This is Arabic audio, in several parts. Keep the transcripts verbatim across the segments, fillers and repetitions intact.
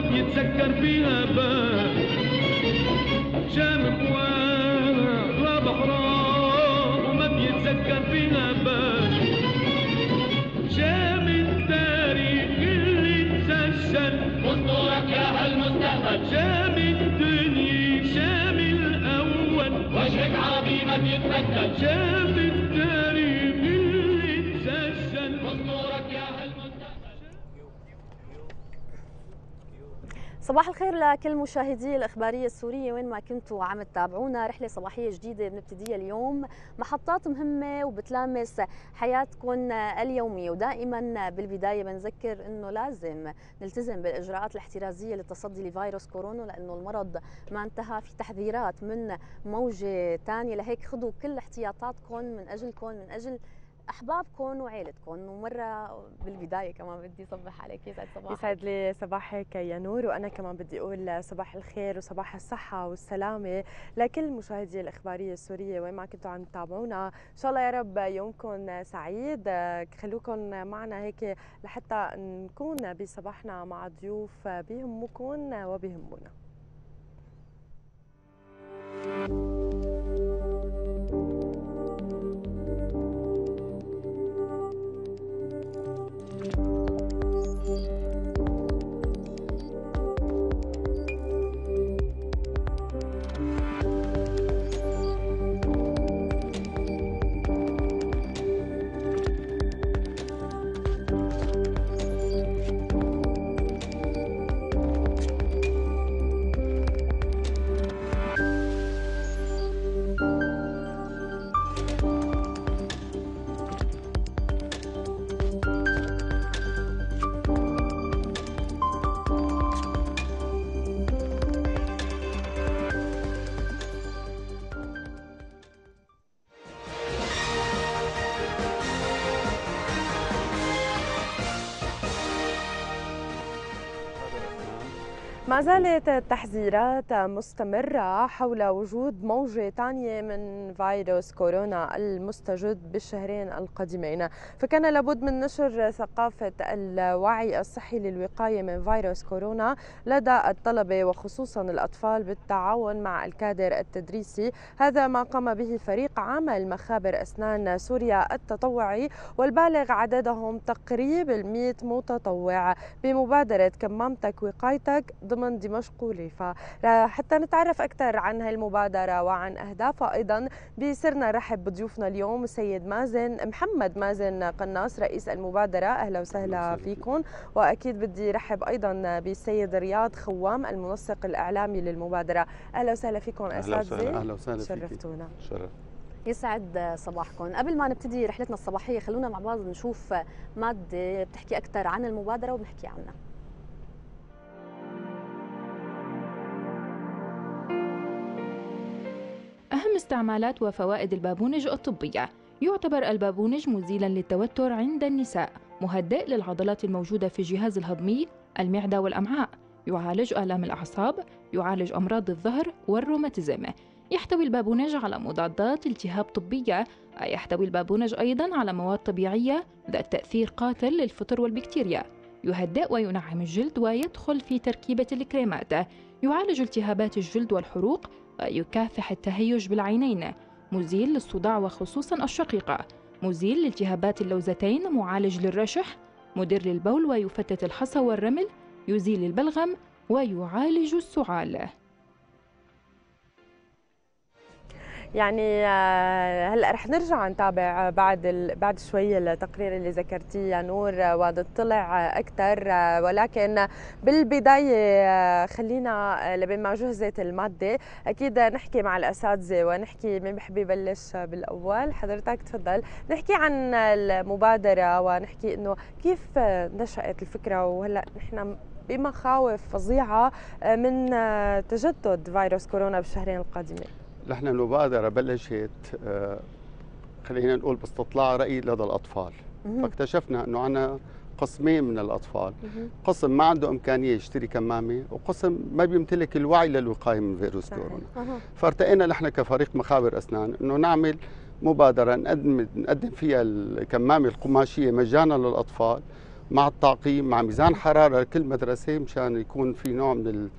بيتذكر فيها باب شام بواب رابح راب وما بيتذكر فيها باب شام التاريخ اللي تسجل اسطورك يا هالمستقبل شام الدنيا شام الاول وجهك عربي ما بيتبدل شام التاريخ اللي تسجل اسطورك يا هالمستقبل. صباح الخير لكل مشاهدي الإخبارية السورية وين ما كنتوا عم تتابعونا. رحلة صباحية جديدة بنبتديها اليوم، محطات مهمة وبتلامس حياتكم اليومية، ودائما بالبداية بنذكر انه لازم نلتزم بالإجراءات الاحترازية للتصدي لفيروس كورونا، لأنه المرض ما انتهى، في تحذيرات من موجة ثانية، لهيك خذوا كل احتياطاتكم من أجلكم، من أجل احبابكم وعائلتكم. ومره بالبدايه كمان بدي صبح عليك، يسعد صباحك. يسعد لي صباحك يا نور، وانا كمان بدي اقول صباح الخير وصباح الصحه والسلامه لكل مشاهدي الاخباريه السوريه وين ما كنتوا عم تتابعونا. ان شاء الله يا رب يومكم سعيد، خلوكم معنا هيك لحتى نكون بصباحنا مع ضيوف بيهمكم وبيهمونا. ما زالت التحذيرات مستمرة حول وجود موجة ثانية من فيروس كورونا المستجد بالشهرين القادمين، فكان لابد من نشر ثقافة الوعي الصحي للوقاية من فيروس كورونا لدى الطلبة وخصوصا الأطفال بالتعاون مع الكادر التدريسي. هذا ما قام به فريق عمل مخابر أسنان سوريا التطوعي، والبالغ عددهم تقريب المئة متطوع بمبادرة كمامتك وقايتك ضمن دمشق وليفا. حتى نتعرف أكثر عن هالمبادرة وعن أهدافها أيضا بيسرنا رحب بضيوفنا اليوم السيد مازن محمد مازن قناص رئيس المبادرة. أهلا وسهلا فيكم. وأكيد بدي رحب أيضا بالسيد رياض خوام المنسق الإعلامي للمبادرة. أهلا وسهلا فيكم أساتذة. أهلا وسهلا شرفتونا. شرف. يسعد صباحكم. قبل ما نبتدي رحلتنا الصباحية خلونا مع بعض نشوف مادة بتحكي أكثر عن المبادرة وبنحكي عنها. أهم استعمالات وفوائد البابونج الطبية: يعتبر البابونج مزيلاً للتوتر عند النساء، مهدئ للعضلات الموجودة في الجهاز الهضمي، المعدة والأمعاء، يعالج آلام الأعصاب، يعالج أمراض الظهر والروماتيزم. يحتوي البابونج على مضادات التهاب طبية، يحتوي البابونج أيضاً على مواد طبيعية ذات تأثير قاتل للفطر والبكتيريا، يهدئ وينعم الجلد ويدخل في تركيبة الكريمات، يعالج التهابات الجلد والحروق ويكافح التهيج بالعينين، مزيل للصداع وخصوصاً الشقيقة، مزيل لالتهابات اللوزتين، معالج للرشح، مدر للبول ويفتت الحصى والرمل، يزيل البلغم ويعالج السعال. يعني هلا رح نرجع نتابع بعد ال... بعد شوي التقرير اللي ذكرتيه يا نور ونطلع اكثر، ولكن بالبدايه خلينا لبين ما جهزت الماده اكيد نحكي مع الاساتذه ونحكي مين بحب يبلش بالاول. حضرتك تفضل. نحكي عن المبادره ونحكي انه كيف نشأت الفكره، وهلا نحن بمخاوف فظيعه من تجدد فيروس كورونا بالشهرين القادمين. نحن المبادرة بلشت خلينا نقول باستطلاع رأي لدى الأطفال، فاكتشفنا أنه عنا قسمين من الأطفال، قسم ما عنده إمكانية يشتري كمامة، وقسم ما بيمتلك الوعي للوقاية من فيروس كورونا. فارتقينا نحن كفريق مخابر أسنان أنه نعمل مبادرة نقدم نقدم فيها الكمامة القماشية مجانا للأطفال، مع التعقيم، مع ميزان حراره لكل مدرسه مشان يكون في نوع من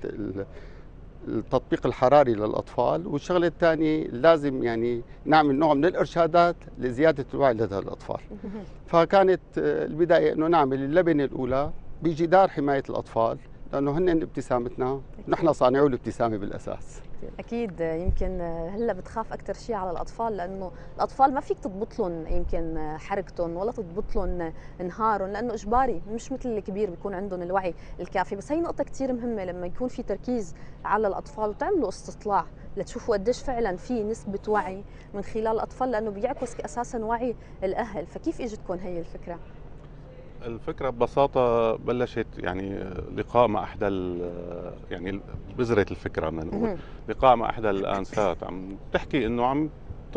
التطبيق الحراري للاطفال. والشغله الثانيه لازم يعني نعمل نوع من الارشادات لزياده الوعي لدى الاطفال. فكانت البدايه انه نعمل اللبنه الاولى بجدار حمايه الاطفال، لانه هن ابتسامتنا، نحن صانعو الابتسامه بالاساس. اكيد يمكن هلا بتخاف اكثر شيء على الاطفال، لانه الاطفال ما فيك تضبط لهم يمكن حركتهم ولا تضبط لهم نهارهم، لانه اجباري مش مثل الكبير بيكون عندهم الوعي الكافي. بس هي نقطه كثير مهمه لما يكون في تركيز على الاطفال وتعملوا استطلاع لتشوفوا قديش فعلا في نسبه وعي من خلال الاطفال، لانه بيعكس اساسا وعي الاهل. فكيف اجتكم هي الفكره؟ الفكرة ببساطة بلشت يعني لقاء مع إحدى يعني بذرة الفكرة بدنا نقول لقاء مع إحدى الآنسات عم تحكي إنه عم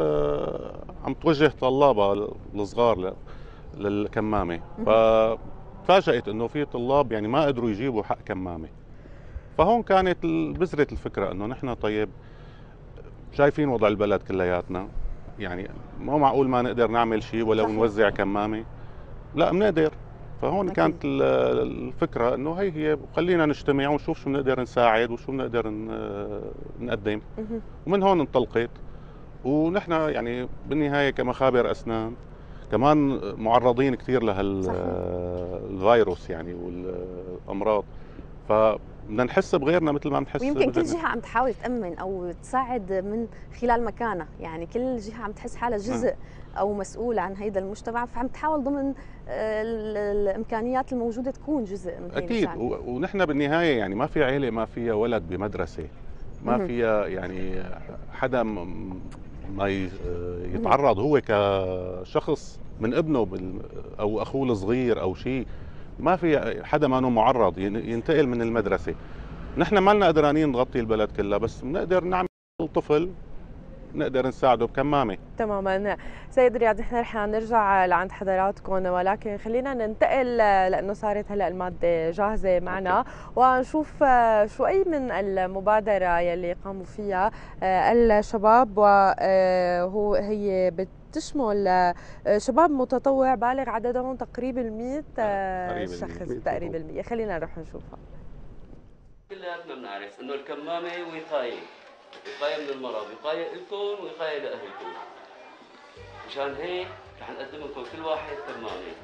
عم توجه طلابها الصغار للكمامة، فتفاجأت إنه في طلاب يعني ما قدروا يجيبوا حق كمامة. فهون كانت بذرة الفكرة إنه نحن طيب شايفين وضع البلد كلياتنا، يعني مو معقول ما نقدر نعمل شيء ولو نوزع كمامة، لا بنقدر. فهون أكيد. كانت الفكرة انه هي هي خلينا نجتمع ونشوف شو بنقدر نساعد وشو بنقدر نقدم، ومن هون انطلقت. ونحن يعني بالنهاية كمخابر اسنان كمان معرضين كثير لهالفيروس يعني والامراض، فبدنا نحس بغيرنا مثل ما بنحس ويمكن كل جهة عم تحاول تأمن او تساعد من خلال مكانها، يعني كل جهة عم تحس حالها جزء او مسؤول عن هيدا المجتمع، فعم تحاول ضمن الامكانيات الموجوده تكون جزء من هي اكيد. ونحن بالنهايه يعني ما في عيله ما فيها ولد بمدرسه، ما فيها يعني حدا ما يتعرض هو كشخص من ابنه او اخوه الصغير او شيء، ما في حدا ما معرض ينتقل من المدرسه. نحن ما لنا قدرانين نغطي البلد كلها، بس بنقدر نعمل طفل نقدر نساعده بكمامه. تماما. سيد رياض، نحن رح نرجع لعند حضراتكم، ولكن خلينا ننتقل لانه صارت هلا الماده جاهزه معنا ونشوف شوي من المبادره يلي قاموا فيها الشباب، وهو هي بتشمل شباب متطوع بالغ عددهم تقريبا مئة شخص تقريبا المئة. خلينا نروح نشوفها. كلياتنا بنعرف انه الكمامه وقايه، وقايه من المرض، وقايه لكم وقايه لاهلكم. مشان هيك رح نقدم لكم كل واحد كمامه.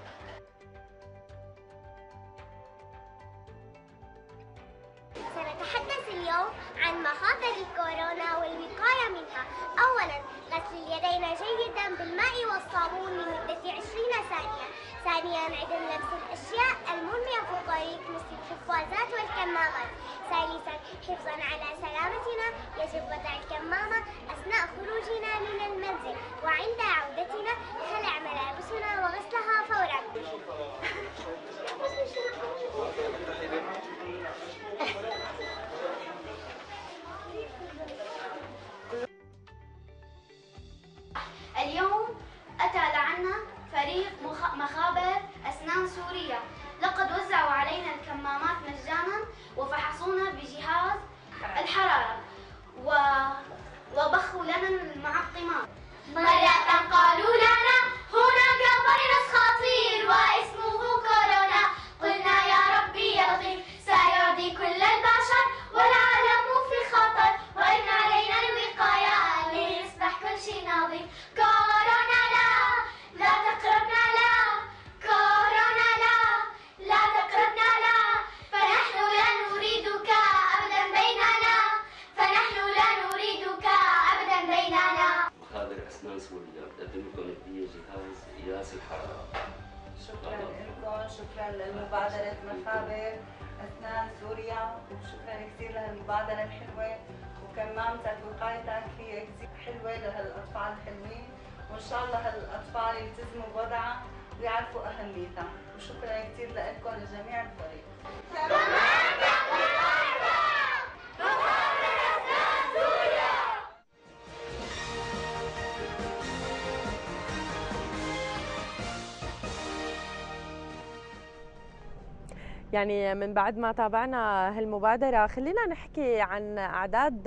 سنتحدث اليوم عن مخاطر الكورونا والوقايه منها. اولا، غسل اليدين جيدا بالماء والصابون لمده عشرين ثانيه. ثانيا، عدم لمس الاشياء المرميه في الطريق مثل القفازات والكمامات. ثالثا، حفظا على سلامتنا يجب وضع الكمامه اثناء خروجنا من المنزل، وعند عودتنا خلع ملابسنا وغسلها فورا. اليوم أتى لعنا فريق مخابر أسنان سوريا، لقد وزعوا علينا الكمامات مجانا وفحصونا بجهاز الحرارة وبخوا لنا المعقمات. مرة قالوا لنا هناك فيروس خطير واسمه كورونا، قلنا يا ربي يلطف سيعدي كل البشر والعالم في خطر، وإن علينا الوقاية ليصبح كل شيء نظيف. كورونا لا لا تقربنا، لا كورونا لا لا تقربنا، لا فنحن لا نريدك أبدا بيننا، فنحن لا نريدك أبدا بيننا. مخابر أسنان سوريا بتقدم لكم هدية جهاز قياس الحرارة. شكرا لكم، شكرا لمبادرة مخابر أسنان سوريا، وشكرا كثير لهالمبادرة الحلوة، وكمامتك وقايتك هي كثير حلوة لهالأطفال الحلوين، وإن شاء الله هالأطفال يلتزموا بوضعها ويعرفوا أهميتها. وشكرا كثير لكم لجميع الفريق. يعني من بعد ما تابعنا هالمبادرة، خلينا نحكي عن أعداد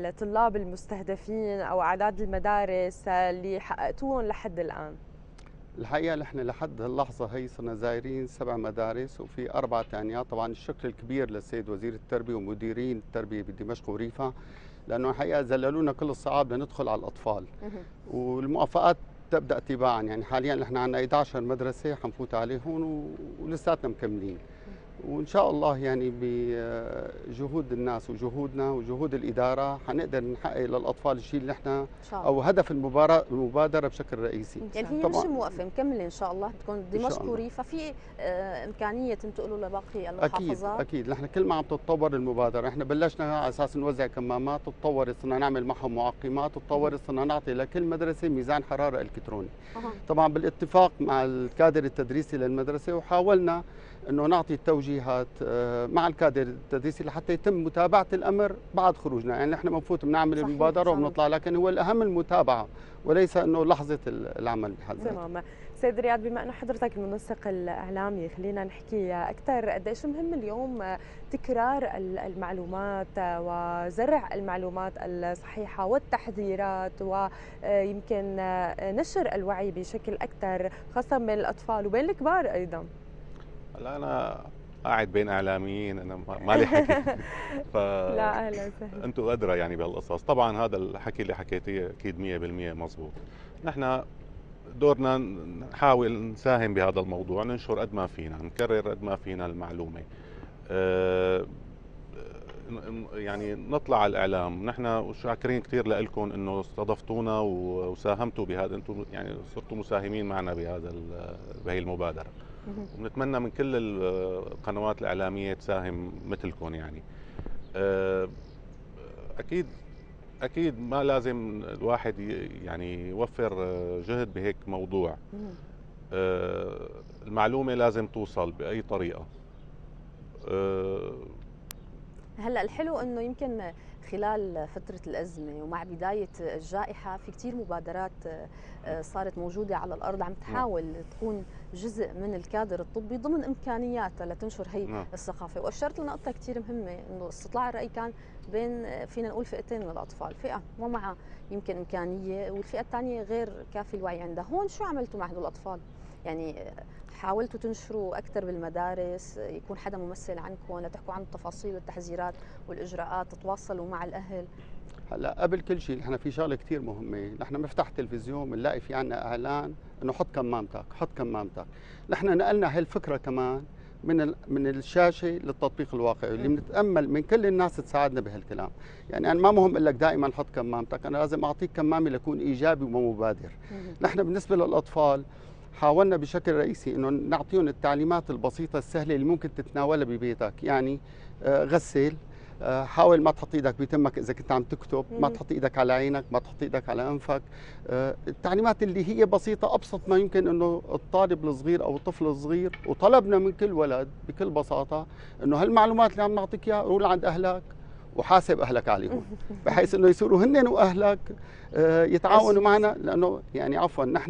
الطلاب المستهدفين أو أعداد المدارس اللي حققتوهم لحد الآن. الحقيقه نحن لحد اللحظه هي صرنا زايرين سبع مدارس وفي اربع ثانيات. طبعا الشكر الكبير للسيد وزير التربيه ومديرين التربيه بدمشق وريفها، لانه الحقيقه ذللونا كل الصعاب لندخل على الاطفال. والموافقات تبدا تباعا، يعني حاليا نحن عندنا إحدى عشرة مدرسه حنفوت عليهم ولساتنا مكملين. وان شاء الله يعني بجهود الناس وجهودنا وجهود الاداره حنقدر نحقق للاطفال الشيء اللي احنا او هدف المبادره المبادره بشكل رئيسي. يعني هي مش موقفه، مكمله ان شاء الله. بتكون دمشق وريفها في آه امكانيه تنتقلوا لباقي المحافظات. اكيد اكيد. نحن كل ما عم تتطور المبادره، احنا بلشنا على اساس نوزع كمامات، تطورت صرنا نعمل معهم معقمات، تطورت صرنا نعطي لكل مدرسه ميزان حراره الكتروني. أه. طبعا بالاتفاق مع الكادر التدريسي للمدرسه، وحاولنا انه نعطي التوجيهات مع الكادر التدريسي لحتى يتم متابعه الامر بعد خروجنا. يعني نحن بنفوت بنعمل المبادره وبنطلع، لكن هو الاهم المتابعه وليس انه لحظه العمل بحد ذاته. تمام. سيد رياض، بما انه حضرتك المنسق الاعلامي، خلينا نحكي اكثر قديش مهم اليوم تكرار المعلومات وزرع المعلومات الصحيحه والتحذيرات، ويمكن نشر الوعي بشكل اكثر خاصه بين الاطفال وبين الكبار ايضا. لا انا قاعد بين اعلاميين، انا ما لي حكي. ف لا اهلا وسهلا. انتم ادرى يعني بهالقصص. طبعا هذا الحكي اللي حكيتيه اكيد مية بالمية مزبوط. نحن دورنا نحاول نساهم بهذا الموضوع، ننشر قد ما فينا، نكرر قد ما فينا المعلومه. أه يعني نطلع على الاعلام. نحن شاكرين كثير لكم انه استضفتونا وساهمتوا بهذا، انتم يعني صرتوا مساهمين معنا بهذا بهي المبادره. ونتمنى من كل القنوات الإعلامية تساهم مثلكم. يعني أكيد أكيد ما لازم الواحد يعني يوفر جهد بهيك موضوع. المعلومة لازم توصل بأي طريقة. هلا الحلو انه يمكن خلال فترة الأزمة ومع بداية الجائحة في كتير مبادرات صارت موجودة على الأرض عم تحاول تكون جزء من الكادر الطبي ضمن إمكانياتها لتنشر هي الثقافة. وأشرت لنقطة كتير مهمة إنه استطلاع الرأي كان بين فينا نقول فئتين من الأطفال، فئة ما معها يمكن إمكانية والفئة الثانية غير كافي الوعي عندها. هون شو عملتوا مع هدول الأطفال؟ يعني حاولتوا تنشروا أكثر بالمدارس، يكون حدا ممثل عنكم لتحكوا عن التفاصيل والتحذيرات والإجراءات، تتواصلوا مع الأهل؟ هلا قبل كل شيء نحن في شغله كثير مهمه، نحن بنفتح التلفزيون بنلاقي في عندنا اعلان انه حط كمامتك، حط كمامتك. نحن نقلنا هالفكره كمان من من الشاشه للتطبيق الواقعي اللي بنتامل من كل الناس تساعدنا بهالكلام. يعني انا ما مهم اقول لك دائما حط كمامتك، انا لازم اعطيك كمامه لكون ايجابي ومبادر. نحن بالنسبه للاطفال حاولنا بشكل رئيسي انه نعطيهم التعليمات البسيطه السهله اللي ممكن تتناولها ببيتك. يعني آه غسل، آه حاول ما تحط ايدك بتمك اذا كنت عم تكتب، ما تحط ايدك على عينك، ما تحط ايدك على انفك. آه التعليمات اللي هي بسيطه، ابسط ما يمكن انه الطالب الصغير او الطفل الصغير. وطلبنا من كل ولد بكل بساطه انه هالمعلومات اللي عم نعطيك اياها روح عند اهلك وحاسب اهلك عليهم، بحيث انه يصيروا هن واهلك يتعاونوا معنا. لانه يعني عفوا نحن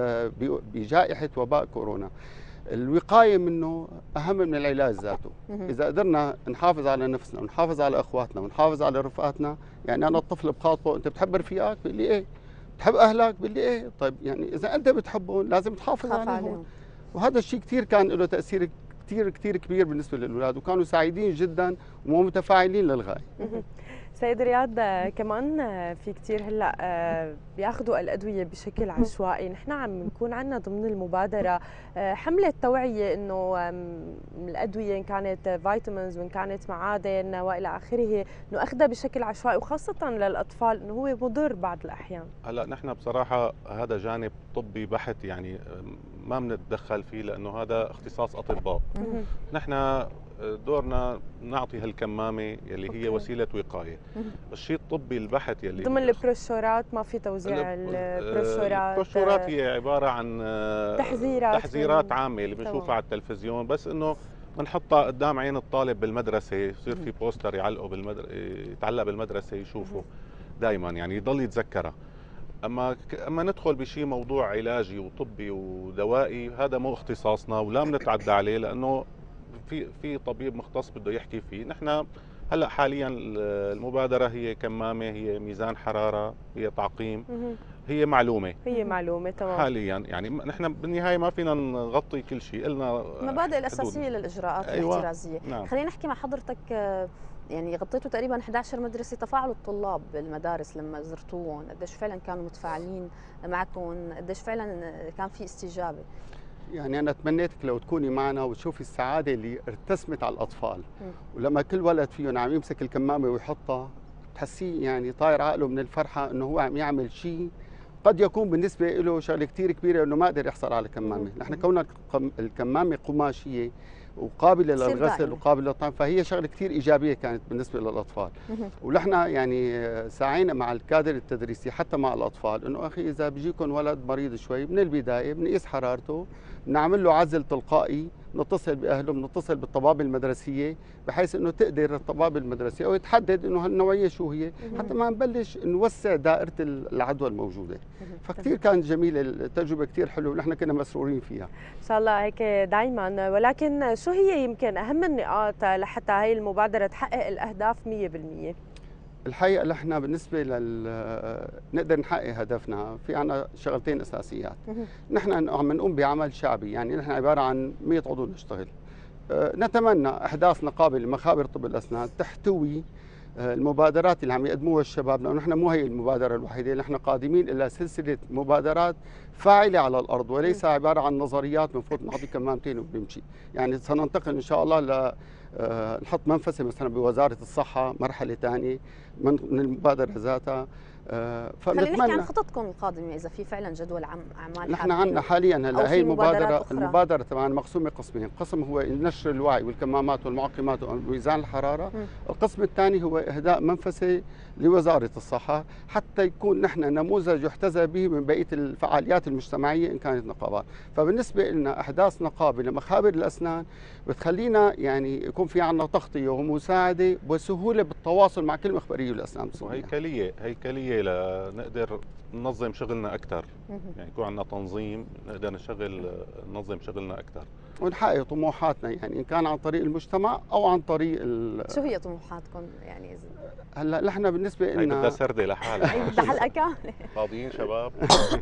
بجائحه وباء كورونا الوقايه منه اهم من العلاج ذاته. اذا قدرنا نحافظ على نفسنا ونحافظ على اخواتنا ونحافظ على رفقاتنا. يعني انا الطفل بخاطبه انت بتحب رفيقك؟ بيقول لي ايه. بتحب اهلك؟ بيقول لي ايه. طيب يعني اذا انت بتحبهم لازم تحافظ عليهم. عليهم. وهذا الشيء كثير كان له تاثير كثير كثير كبير بالنسبه للاولاد، وكانوا سعيدين جدا ومتفاعلين للغايه. سيد رياض، كمان في كثير هلا بياخذوا الادويه بشكل عشوائي. نحن عم نكون عندنا ضمن المبادره حمله توعيه انه الادويه ان كانت فيتامينز وان كانت معادن والى اخره انه اخذها بشكل عشوائي، وخاصه للاطفال انه هو مضر بعض الاحيان. هلا نحن بصراحه هذا جانب طبي بحت، يعني ما بنتدخل فيه لانه هذا اختصاص اطباء. نحن دورنا نعطي هالكمامه يلي هي وسيله وقايه. الشيء الطبي البحث يلي ضمن البروشورات ما في توزيع البروشورات. البروشورات هي عباره عن تحذيرات تحذيرات عامه اللي بنشوفها على التلفزيون، بس انه بنحطها قدام عين الطالب بالمدرسه، يصير في بوستر يعلقه بالمدرسه، يتعلق بالمدرسه يشوفه دائما، يعني يضل يتذكرها. اما اما ندخل بشيء موضوع علاجي وطبي ودوائي هذا مو اختصاصنا ولا بنتعدى عليه، لانه في في طبيب مختص بده يحكي فيه. نحن هلا حاليا المبادره هي كمامه، هي ميزان حراره، هي تعقيم، هي معلومه هي معلومه تمام حاليا، يعني نحن بالنهايه ما فينا نغطي كل شيء، قلنا المبادئ الاساسيه للاجراءات أيوة. الاحترازيه. نعم. خلينا نحكي مع حضرتك، يعني غطيتوا تقريبا إحدى عشرة مدرسه، تفاعل الطلاب بالمدارس لما زرتوهم قديش فعلا كانوا متفاعلين معكم، قديش فعلا كان في استجابه؟ يعني أنا تمنيتك لو تكوني معنا وتشوفي السعادة اللي ارتسمت على الأطفال، ولما كل ولد فيهم عم يمسك الكمامة ويحطها تحسيه يعني طاير عقله من الفرحة إنه هو عم يعمل شيء قد يكون بالنسبة له شغلة كثير كبيرة إنه ما قدر يحصل على كمامة. نحن كوننا الكمامة قماشية وقابله للغسل وقابله للطعام، فهي شغله كثير ايجابيه كانت بالنسبه للاطفال. ونحن يعني سعينا مع الكادر التدريسي حتى مع الاطفال انه اخي اذا بيجيكم ولد مريض شوي من البدايه بنقيس حرارته، بنعمل له عزل تلقائي، نتصل باهله، بنتصل بالطبابه المدرسيه بحيث انه تقدر الطبابه المدرسيه او يتحدد انه هالنوعيه شو هي حتى ما نبلش نوسع دائره العدوى الموجوده. فكثير كانت جميله التجربه، كثير حلوه ونحن كنا مسرورين فيها. ان شاء الله هيك دائما. ولكن شو هي يمكن اهم النقاط لحتى هي المبادره تحقق الاهداف مية بالمية؟ الحقيقه نحن بالنسبه لل نقدر نحقق هدفنا في عنا شغلتين اساسيات. نحن عم نقوم بعمل شعبي، يعني نحن عباره عن مية عضو نشتغل. نتمنى احداث نقابه لمخابر طب الاسنان تحتوي المبادرات اللي عم يقدموها الشباب، لانه نحن مو هي المبادره الوحيده، نحن قادمين الى سلسله مبادرات فاعله على الارض وليس عباره عن نظريات بنفوت نعطي كمامتين وبنمشي. يعني سننتقل ان شاء الله ل نحط منفذه مثلا بوزاره الصحه مرحله ثانيه من المبادره ذاتها. خلينا نحكي عن خططكم القادمه اذا في فعلا جدول عم اعمال. نحن عندنا حاليا هلا هي المبادره المبادره تبعنا مقسومه قسمين، قسم هو نشر الوعي والكمامات والمعقمات وميزان الحراره، م. القسم الثاني هو اهداء منفذه لوزاره الصحه حتى يكون نحن نموذج يحتذى به من بقيه الفعاليات المجتمعيه ان كانت نقابات. فبالنسبه لنا احداث نقابه لمخابر الاسنان بتخلينا يعني يكون في عندنا تغطيه ومساعده وسهوله بالتواصل مع كل مخبريه الاسنان بسوريا. وهيكليه هيكليه لنقدر ننظم شغلنا اكثر، يعني يكون عندنا تنظيم نقدر نشغل ننظم شغلنا اكثر ونحقق طموحاتنا، يعني ان كان عن طريق المجتمع او عن طريق ال... شو هي طموحاتكم يعني؟ هلا نحن بالنسبه لنا هي بدها سرده لحالها. هي بدها حلقه كامله. فاضيين شباب؟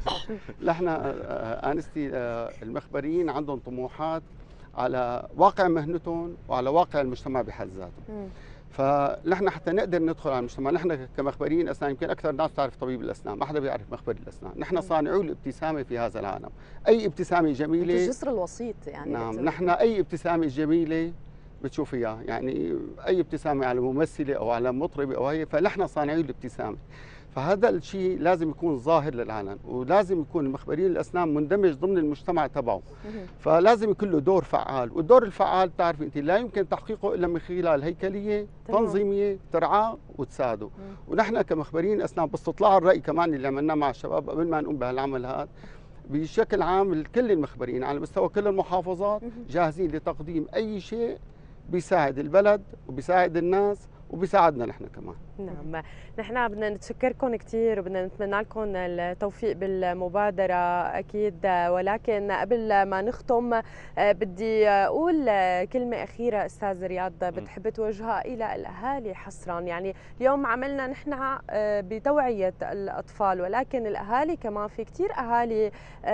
نحن انستي المخبريين عندهم طموحات على واقع مهنتهم وعلى واقع المجتمع بحد ذاته. فنحن حتى نقدر ندخل على المجتمع، نحن كمخبرين اسنان يمكن اكثر ناس تعرف طبيب الاسنان، ما حدا بيعرف مخبر الاسنان، نحن صانعو الابتسامه في هذا العالم، اي ابتسامه جميله الجسر الوسيط يعني. نعم، نحن اي ابتسامه جميله بتشوفيها، يعني اي ابتسامه على ممثله او على مطربه او هي، فنحن صانعو الابتسامه. فهذا الشيء لازم يكون ظاهر للعلن، ولازم يكون المخبرين الاسنان مندمج ضمن المجتمع تبعه. فلازم يكون له دور فعال، والدور الفعال بتعرفي انت لا يمكن تحقيقه الا من خلال هيكليه تنظيميه ترعاه وتساعده. ونحن كمخبرين اسنان باستطلاع الراي كمان اللي عملناه مع الشباب قبل ما نقوم بهالعمل هذا، بشكل عام كل المخبرين على مستوى كل المحافظات جاهزين لتقديم اي شيء بيساعد البلد وبيساعد الناس وبيساعدنا نحن كمان. نعم، نحن بدنا نتشكركم كثير وبدنا نتمنى لكم التوفيق بالمبادرة أكيد. ولكن قبل ما نختم بدي أقول كلمة أخيرة أستاذ رياض بتحب توجهها إلى الأهالي حصرا. يعني اليوم عملنا نحن بتوعية الأطفال، ولكن الأهالي كمان في كثير أهالي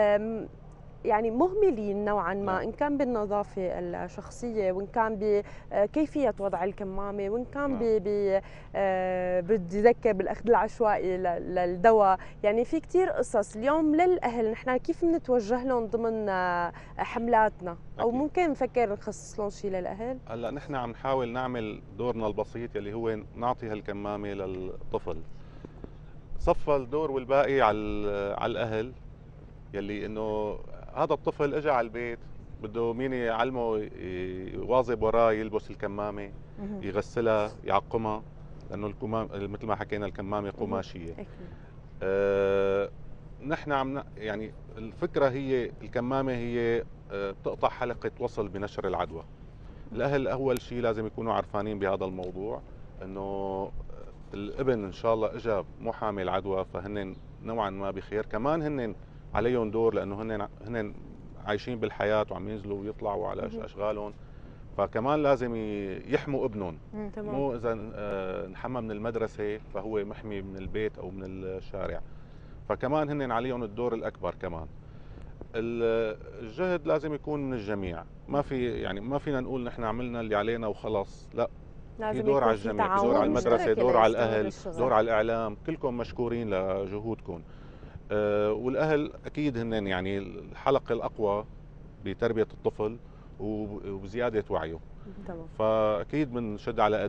يعني مهملين نوعا ما، ان كان بالنظافه الشخصيه وان كان بكيفيه وضع الكمامه وان كان ب بدي اذكر بالاخذ العشوائي للدواء. يعني في كثير قصص اليوم للاهل نحن كيف بنتوجه لهم ضمن حملاتنا، او أكيد. ممكن نفكر نخصص لهم شيء للاهل. هلا نحن عم نحاول نعمل دورنا البسيط يلي هو نعطي هالكمامه للطفل، صفى الدور والباقي على على الاهل يلي انه هذا الطفل اجى على البيت بده مين يعلمه يواظب وراه يلبس الكمامه، يغسلها، يعقمها، لانه الكمام مثل ما حكينا الكمامه قماشيه. آه نحن عم يعني الفكره هي الكمامه هي بتقطع حلقه وصل بنشر العدوى. الاهل اول شيء لازم يكونوا عرفانين بهذا الموضوع، انه الابن ان شاء الله اجى مو حامل عدوى، فهن نوعا ما بخير. كمان هن عليهم دور لانه هن هن عايشين بالحياه وعم ينزلوا ويطلعوا على اشغالهم، فكمان لازم يحموا ابنهم. مو اذا انحمى من المدرسه فهو محمي من البيت او من الشارع. فكمان هن عليهم الدور الاكبر. كمان الجهد لازم يكون من الجميع، ما في يعني ما فينا نقول نحن عملنا اللي علينا وخلص، لا، في دور على الجميع، في دور على المدرسه، دور على الاهل، دور على الاعلام، كلكم مشكورين لجهودكم. أه والاهل اكيد هن يعني الحلقه الاقوى بتربيه الطفل وبزياده وعيه. تمام. فاكيد بنشد على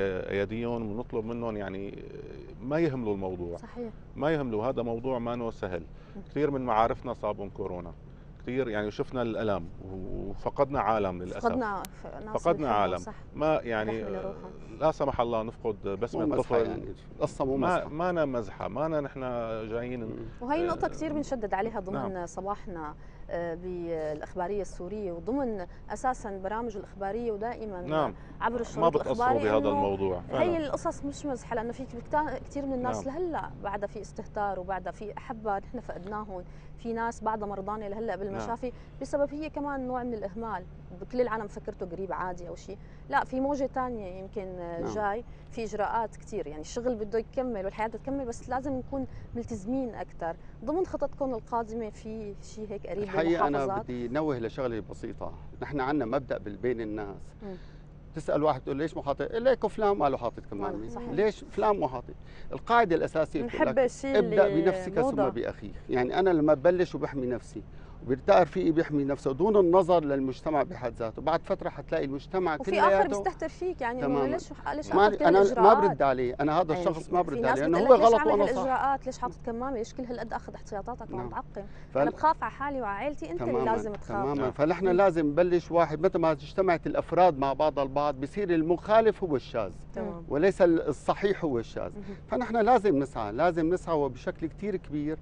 ايديهم ونطلب منهم يعني ما يهملوا الموضوع. صحيح. ما يهملوا، هذا موضوع ما نو سهل. كثير من معارفنا صابهم كورونا، كثير يعني شفنا الالم وفقدنا عالم للاسف. فقدنا فقدنا عالم. صح. ما يعني لا سمح الله نفقد بسمة الطفل. يعني القصه مو مزحه، ما أنا مزحه، ما أنا نحن جايين. وهي نقطه كثير بنشدد عليها ضمن نعم. صباحنا بالاخباريه السوريه وضمن اساسا برامج الاخباريه ودائما نعم. عبر الشريط ما بتقصروا بهذا الموضوع. هي القصص مش مزحه، لانه في كثير من الناس نعم. لهلا بعدها في استهتار وبعدها في احبه نحن فقدناهم، في ناس بعدها مرضانه لهلا بالمشافي نعم. بسبب هي كمان نوع من الاهمال. كل العالم فكرته قريب عادي او شيء، لا، في موجه ثانيه يمكن نعم. جاي، في اجراءات كثير، يعني الشغل بده يكمل والحياه بدها تكمل، بس لازم نكون ملتزمين اكثر. ضمن خططكم القادمه في شيء هيك قريب الحقيقه انا بدي نوه لشغله بسيطه. نحن عندنا مبدا بين الناس، م. تسال واحد تقول ليش مو حاطط؟ ليك فلان ما له حاطط كمان، ليش فلان مو حاطط؟ القاعده الاساسيه بتقول لك ابدا بنفسك ثم باخيك. يعني انا لما ببلش وبحمي نفسي وبيرتقى رفيقي بيحمي نفسه دون النظر للمجتمع بحد ذاته، بعد فتره حتلاقي المجتمع كلياته وفي اخر بيستهتر فيك، يعني انه ليش ليش حاطط كل الاجراءات؟ انا ما برد عليه، انا هذا الشخص ما برد عليه لانه هو غلط وانا صح. الاجراءات ليش حاطط كمامه؟ ليش كل هالقد اخذ احتياطاتك وعم تعقم؟ ف... انا بخاف على حالي وعلى عائلتي، انت اللي لازم تخاف. تماما. فنحن لازم نبلش واحد، متى ما اجتمعت الافراد مع بعض البعض بصير المخالف هو الشاذ وليس الصحيح هو الشاذ. فنحن لازم نسعى، لازم نسعى وبشكل كثير كبير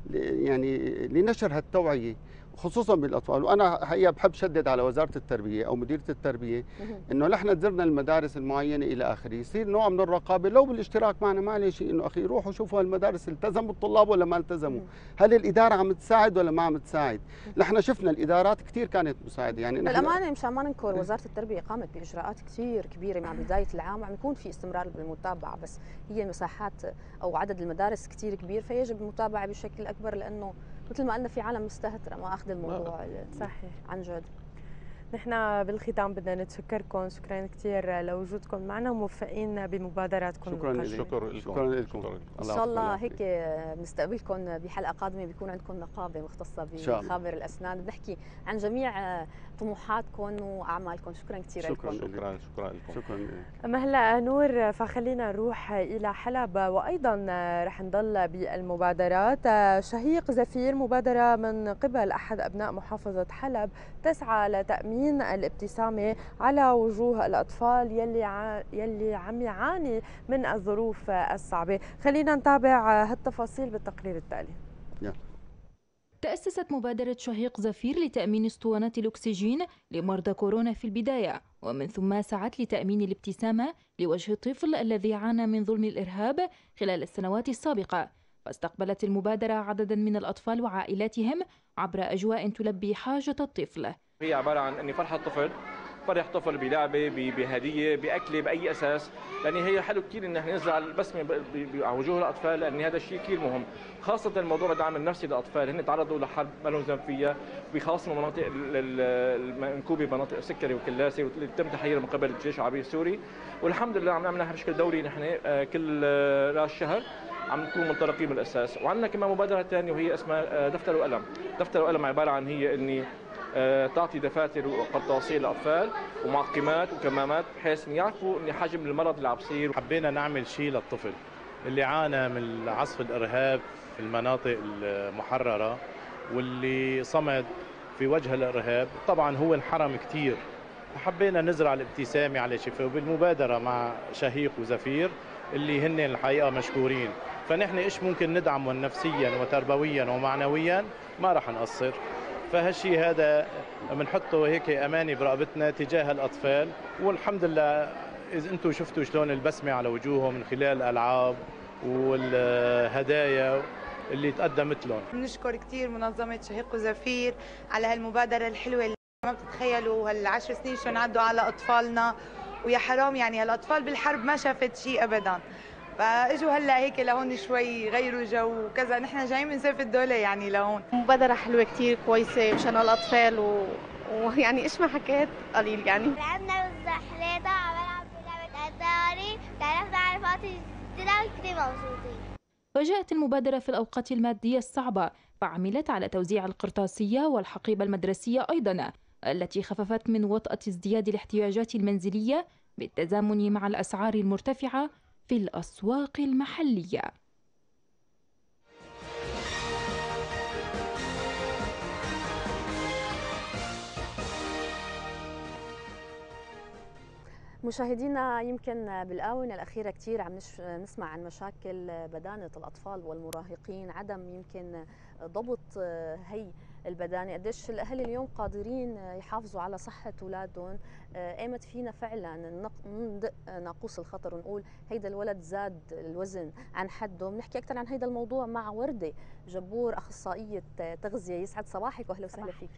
يعني لنشر هالتوعيه خصوصا بالاطفال. وانا حقيقه بحب شدد على وزاره التربيه او مديريه التربيه انه نحن زرنا المدارس المعينه الى اخره، يصير نوع من الرقابه لو بالاشتراك معنا، ما عليه شيء، انه اخي روحوا شوفوا المدارس التزموا الطلاب ولا ما التزموا، هل الاداره عم تساعد ولا ما عم تساعد. نحن شفنا الادارات كثير كانت مساعده. يعني للامانه مشان ما ننكر وزاره التربيه قامت باجراءات كثير كبيره مع بدايه العام، وعم يكون في استمرار بالمتابعه، بس هي مساحات او عدد المدارس كثير كبير، فيجب المتابعه بشكل اكبر، لانه مثل ما قلنا في عالم مستهتره ما اخذ الموضوع صحيح عن جد. نحن بالختام بدنا نتشكركم، شكرا كثير لوجودكم معنا وموفقين بمبادراتكم. شكرا لكم. شكرا لكم. ان شاء الله هيك بنستقبلكم بحلقه قادمه بيكون عندكم نقابه مختصه بمخابر الاسنان، بنحكي عن جميع طموحاتكم واعمالكم. شكرا كثير لكم. شكرا شكرا شكرا لكم. شكرا. اما هلا نور، فخلينا نروح الى حلب، وايضا رح نضل بالمبادرات. شهيق زفير مبادره من قبل احد ابناء محافظه حلب تسعى لتامين الابتسامه على وجوه الاطفال يلي ع... يلي عم يعاني من الظروف الصعبه. خلينا نتابع هالتفاصيل بالتقرير التالي. يلا. تأسست مبادرة شهيق زفير لتأمين اسطوانات الأكسجين لمرضى كورونا في البداية، ومن ثم سعت لتأمين الابتسامة لوجه الطفل الذي عانى من ظلم الإرهاب خلال السنوات السابقة. فاستقبلت المبادرة عددا من الأطفال وعائلاتهم عبر أجواء تلبي حاجة الطفل. هي عبارة عن أن فرحة طفل، فرح طفل بلعبة، بهدية، بأكلة، بأي أساس، لأن هي حلو كثير إن احنا نزرع البسمة على وجوه الأطفال، لأن هذا الشيء كثير مهم، خاصة الموضوع الدعم النفسي للأطفال. هن تعرضوا لحرب ما لهم ذنب فيها، بخاصة المناطق المنكوبة، مناطق سكري وكلاسة، واللي تم تحريرها من قبل الجيش العربي السوري. والحمد لله عم نعملها بشكل دوري، نحن كل راس شهر عم نكون منطلقين من الأساس. وعندنا كمان مبادرة ثانية وهي اسمها دفتر وقلم. دفتر وقلم عبارة عن هي إني تعطي دفاتر وقرطاسيه للاطفال ومعقمات وكمامات بحيث يعرفوا ان حجم المرض اللي عم بصير. حبينا نعمل شيء للطفل اللي عانى من عصف الارهاب في المناطق المحرره واللي صمد في وجه الارهاب، طبعا هو انحرم كثير، فحبينا نزرع الابتسامه على شفاه. وبالمبادره مع شهيق وزفير اللي هن الحقيقه مشكورين، فنحن ايش ممكن ندعمهم نفسيا وتربويا ومعنويا ما راح نقصر. فهالشيء هذا بنحطه هيك امانه برقبتنا تجاه الاطفال. والحمد لله اذا انتم شفتوا شلون البسمه على وجوههم من خلال الالعاب والهدايا اللي تقدمت لهم. بنشكر كثير منظمه شهيق وزفير على هالمبادره الحلوه اللي ما بتتخيلوا هالعشر سنين شلون عدوا على اطفالنا، ويا حرام يعني هالاطفال بالحرب ما شافت شيء ابدا، فاجوا هلا هيك لهون شوي يغيروا جو وكذا. نحن جايين من سيف الدولة يعني لهون. مبادرة حلوة كتير كويسة مشان الأطفال و... ويعني إيش ما حكيت قليل يعني. لعبنا بالزحليطة، عم بلعب بلعبة أتاري، تعرفنا على فاتي جديدة كتير مبسوطين. وجاءت المبادرة في الأوقات المادية الصعبة، فعملت على توزيع القرطاسية والحقيبة المدرسية أيضا، التي خففت من وطأة ازدياد الاحتياجات المنزلية بالتزامن مع الأسعار المرتفعة في الأسواق المحلية. مشاهدينا، يمكن بالآونة الأخيرة كثير عم نسمع عن مشاكل بدانة الأطفال والمراهقين، عدم يمكن ضبط هي البدانة. قديش الأهل اليوم قادرين يحافظوا على صحة أولادهم، قامت فينا فعلا ندق ناقوس الخطر ونقول هيدا الولد زاد الوزن عن حده. بنحكي أكثر عن هيدا الموضوع مع وردة جبور، أخصائية تغذية. يسعد صباحك وأهلا وسهلا فيك.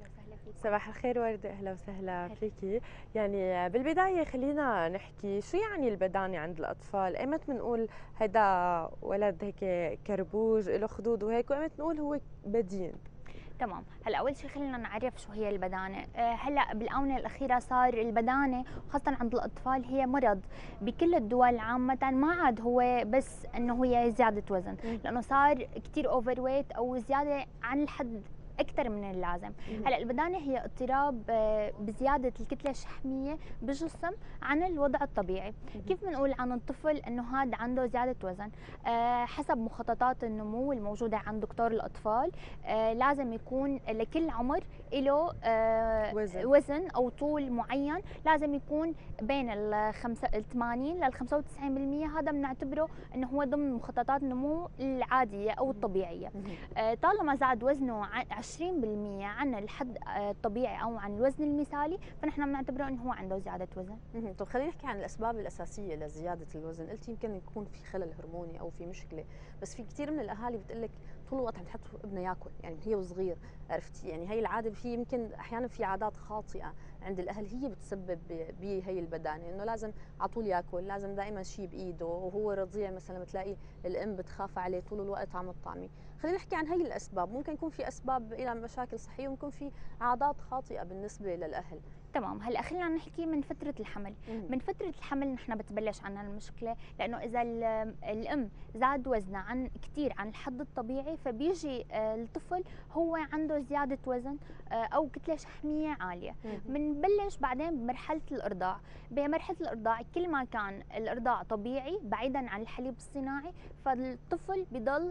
صباح الخير وردة، أهلا وسهلا فيكي. يعني بالبداية خلينا نحكي شو يعني البدانة عند الأطفال. إمتى بنقول هيدا ولد هيك كربوج له خدود وهيك، وإمتى بنقول هو بدين؟ تمام. هلا اول شيء خلينا نعرف شو هي البدانه. هلا بالاونه الاخيره صار البدانه خاصه عند الاطفال هي مرض بكل الدول عامه، ما عاد هو بس انه هي زياده وزن، لانه صار كثير اوفر ويت او زياده عن الحد اكثر من اللازم. هلا البدانه هي اضطراب بزياده الكتله الشحميه بالجسم عن الوضع الطبيعي. كيف بنقول عن الطفل انه هذا عنده زياده وزن؟ أه حسب مخططات النمو الموجوده عند دكتور الاطفال، أه لازم يكون لكل عمر له أه وزن. وزن او طول معين، لازم يكون بين ال ثمانين لل خمسة وتسعين بالمئة. هذا بنعتبره انه هو ضمن مخططات النمو العاديه او الطبيعيه. أه طالما زاد وزنه عشرين بالمئة عن الحد الطبيعي او عن الوزن المثالي، فنحن بنعتبره انه هو عنده زياده وزن. طب خلينا نحكي عن الاسباب الاساسيه لزياده الوزن. قلت يمكن يكون في خلل هرموني او في مشكله، بس في كثير من الاهالي بتقول لك طول الوقت عم تحط ابنها ياكل، يعني هي وصغير، عرفتي؟ يعني هي العاده، في يمكن احيانا في عادات خاطئه عند الاهل هي بتسبب بهي البدانه، انه لازم على طول ياكل، لازم دائما شيء بايده، وهو رضيع مثلا بتلاقي الام بتخاف عليه طول الوقت عم تطعمي. خلينا نحكي عن هي الاسباب. ممكن يكون في اسباب الى مشاكل صحيه، وممكن في عادات خاطئه بالنسبه للاهل. تمام. هلا خلينا نحكي من فتره الحمل. مم. من فتره الحمل نحن بتبلش عنا المشكله، لانه اذا الام زاد وزنها عن كثير عن الحد الطبيعي، فبيجي الطفل هو عنده زياده وزن او كتله شحميه عاليه. بنبلش بعدين بمرحله الارضاع. بمرحله الارضاع كل ما كان الارضاع طبيعي بعيدا عن الحليب الصناعي، فالطفل بضل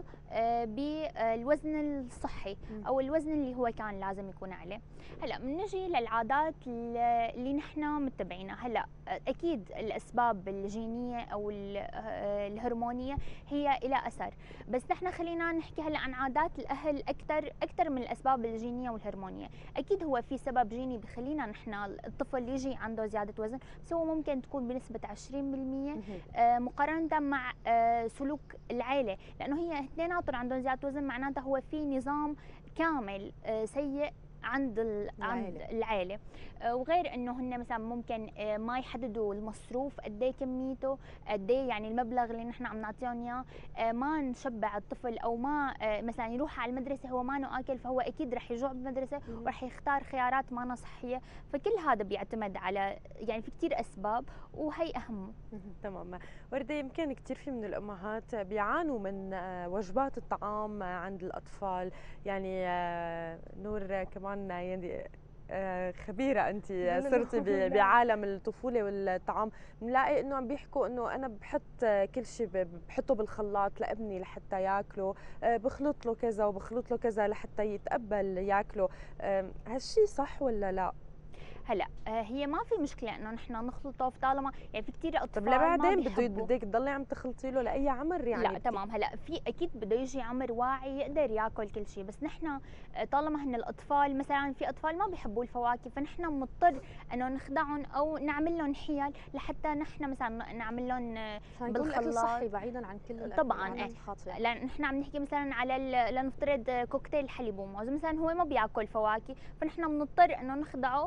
بالوزن الصحي او الوزن اللي هو كان لازم يكون عليه. هلا بنجي للعادات اللي نحن متبعينها. هلا اكيد الاسباب الجينيه او الهرمونيه هي لها اثر، بس نحن خلينا نحكي هلا عن عادات الاهل اكثر اكثر من الاسباب الجينيه والهرمونيه. اكيد هو في سبب جيني بخلينا نحن الطفل يجي عنده زياده وزن، بس هو ممكن تكون بنسبه عشرين بالمئة مقارنه مع سلوك العائله، لانه هي اثنيناتهم عندهم زياده وزن، معناتها هو في نظام كامل سيء عند عند العائله. وغير انه هن مثلا ممكن ما يحددوا المصروف قد ايه كميته، قد ايه يعني المبلغ اللي نحن عم نعطيهم اياه، ما نشبع الطفل، او ما مثلا يروح على المدرسه هو ما انه اكل، فهو اكيد رح يجوع بالمدرسه ورح يختار خيارات ما صحيه. فكل هذا بيعتمد على يعني في كثير اسباب، وهي اهم. تمام. وردة، يمكن كثير في من الامهات بيعانوا من وجبات الطعام عند الاطفال. يعني نور كمان يعني خبيرة أنت صرتي بعالم الطفولة والطعام، بنلاقي إنه عم بيحكوا إنه أنا بحط كل شيء بحطه بالخلاط لابني لحتى ياكله، بخلط له كذا وبخلط له كذا لحتى يتقبل ياكله. هالشي صح ولا لا؟ هلا هي ما في مشكله انه نحن نخلطه طالما يعني في كثير اطفال. طب لبعدين بده بدك تضلي عم تخلطي له لاي عمر يعني؟ لا تمام. هلا في اكيد بده يجي عمر واعي يقدر ياكل كل شيء، بس نحن طالما هن الاطفال مثلا في اطفال ما بيحبوا الفواكه، فنحن بنضطر انه نخدعهم او نعمل لهم حيل لحتى نحن مثلا نعمل لهم بالخلاط صحي بعيدا عن كل طبعا. لان نحن عم نحكي مثلا على لنفترض كوكتيل حليب وموز مثلا، هو ما بياكل فواكه، فنحن بنضطر انه نخدعه ون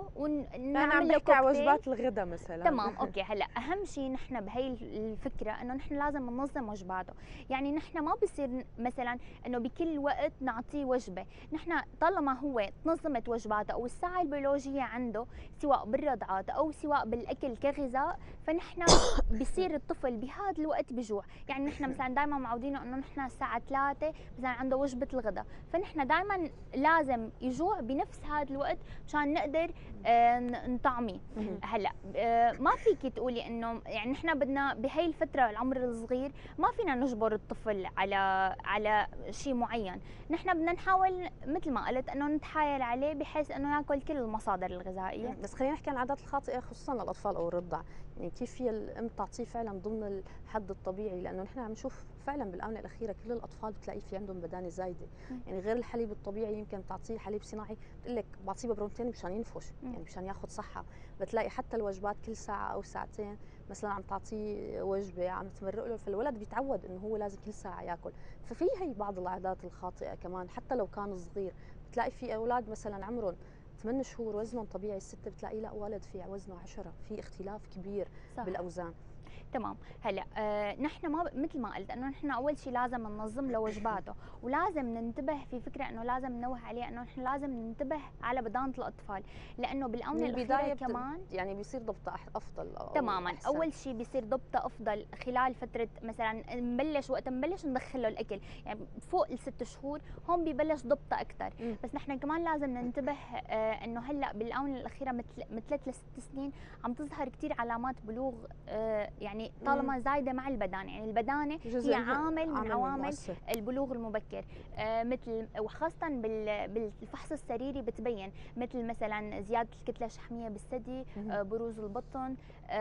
انا عم بحكي على وجبات الغداء مثلا. تمام اوكي. هلا اهم شيء نحن بهي الفكره انه نحن لازم ننظم وجباته، يعني نحن ما بصير مثلا انه بكل وقت نعطيه وجبه، نحن طالما هو تنظمت وجباته او الساعه البيولوجيه عنده سواء بالرضعات او سواء بالاكل كغذاء، فنحن بصير الطفل بهذا الوقت بجوع. يعني نحن مثلا دائما معودينه انه نحن الساعه ثلاثة مثلا عنده وجبه الغداء، فنحن دائما لازم يجوع بنفس هذا الوقت مشان نقدر آه نطعميه. هلا آه ما فيك تقولي انه يعني نحن بدنا بهي الفتره العمر الصغير ما فينا نجبر الطفل على على شيء معين، نحن بدنا نحاول مثل ما قلت انه نتحايل عليه بحيث انه ياكل كل المصادر الغذائيه. بس خلينا نحكي عن العادات الخاطئه خصوصا للاطفال او الرضع، يعني كيف هي الام تعطيه فعلا ضمن الحد الطبيعي، لانه نحن عم نشوف فعلا بالاونه الاخيره كل الاطفال بتلاقي في عندهم بدانه زايده، يعني غير الحليب الطبيعي يمكن تعطيه حليب صناعي بتقول لك بعطيه ببرونتين مشان ينفش، يعني مشان ياخذ صحه، بتلاقي حتى الوجبات كل ساعه او ساعتين مثلا عم تعطيه وجبه عم تمرق له، فالولد بيتعود انه هو لازم كل ساعه ياكل، ففي هي بعض العادات الخاطئه كمان حتى لو كان صغير، بتلاقي في اولاد مثلا عمرهم ثمان شهور وزنهم طبيعي، الستة بتلاقي لا ولد في وزنه عشرة، في اختلاف كبير صح. بالاوزان. تمام. هلا آه نحن ما مثل ما قلت انه نحن اول شيء لازم ننظم له وجباته، ولازم ننتبه في فكره انه لازم ننوه عليه انه نحن لازم ننتبه على بدانه الاطفال، لانه بالاونه الاخيره كمان يعني بيصير ضبطه افضل. تماما. أحسن. اول شيء بيصير ضبطه افضل خلال فتره مثلا نبلش وقت نبلش ندخل له الاكل، يعني فوق الست شهور هون ببلش ضبطه اكثر، بس نحن كمان لازم ننتبه آه انه هلا بالاونه الاخيره مثل من ثلاث لست سنين عم تظهر كثير علامات بلوغ آه يعني يعني طالما زايده مع البدانه، يعني البدانه هي عامل من عوامل البلوغ المبكر، آه مثل وخاصه بالفحص السريري بتبين مثل مثلا زياده الكتله الشحميه بالثدي، آه بروز البطن،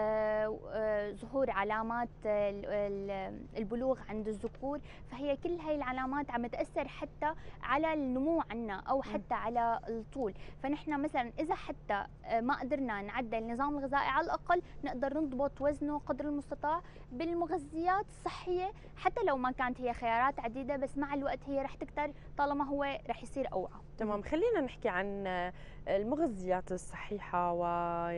آه آه ظهور علامات البلوغ عند الذكور، فهي كل هاي العلامات عم تاثر حتى على النمو عنا او حتى على الطول، فنحن مثلا اذا حتى ما قدرنا نعدل النظام الغذائي على الاقل نقدر نضبط وزنه قدر المستطاع بالمغذيات الصحيه، حتى لو ما كانت هي خيارات عديده بس مع الوقت هي رح تكتر طالما هو رح يصير اوعى. تمام. خلينا نحكي عن المغذيات الصحيحه، و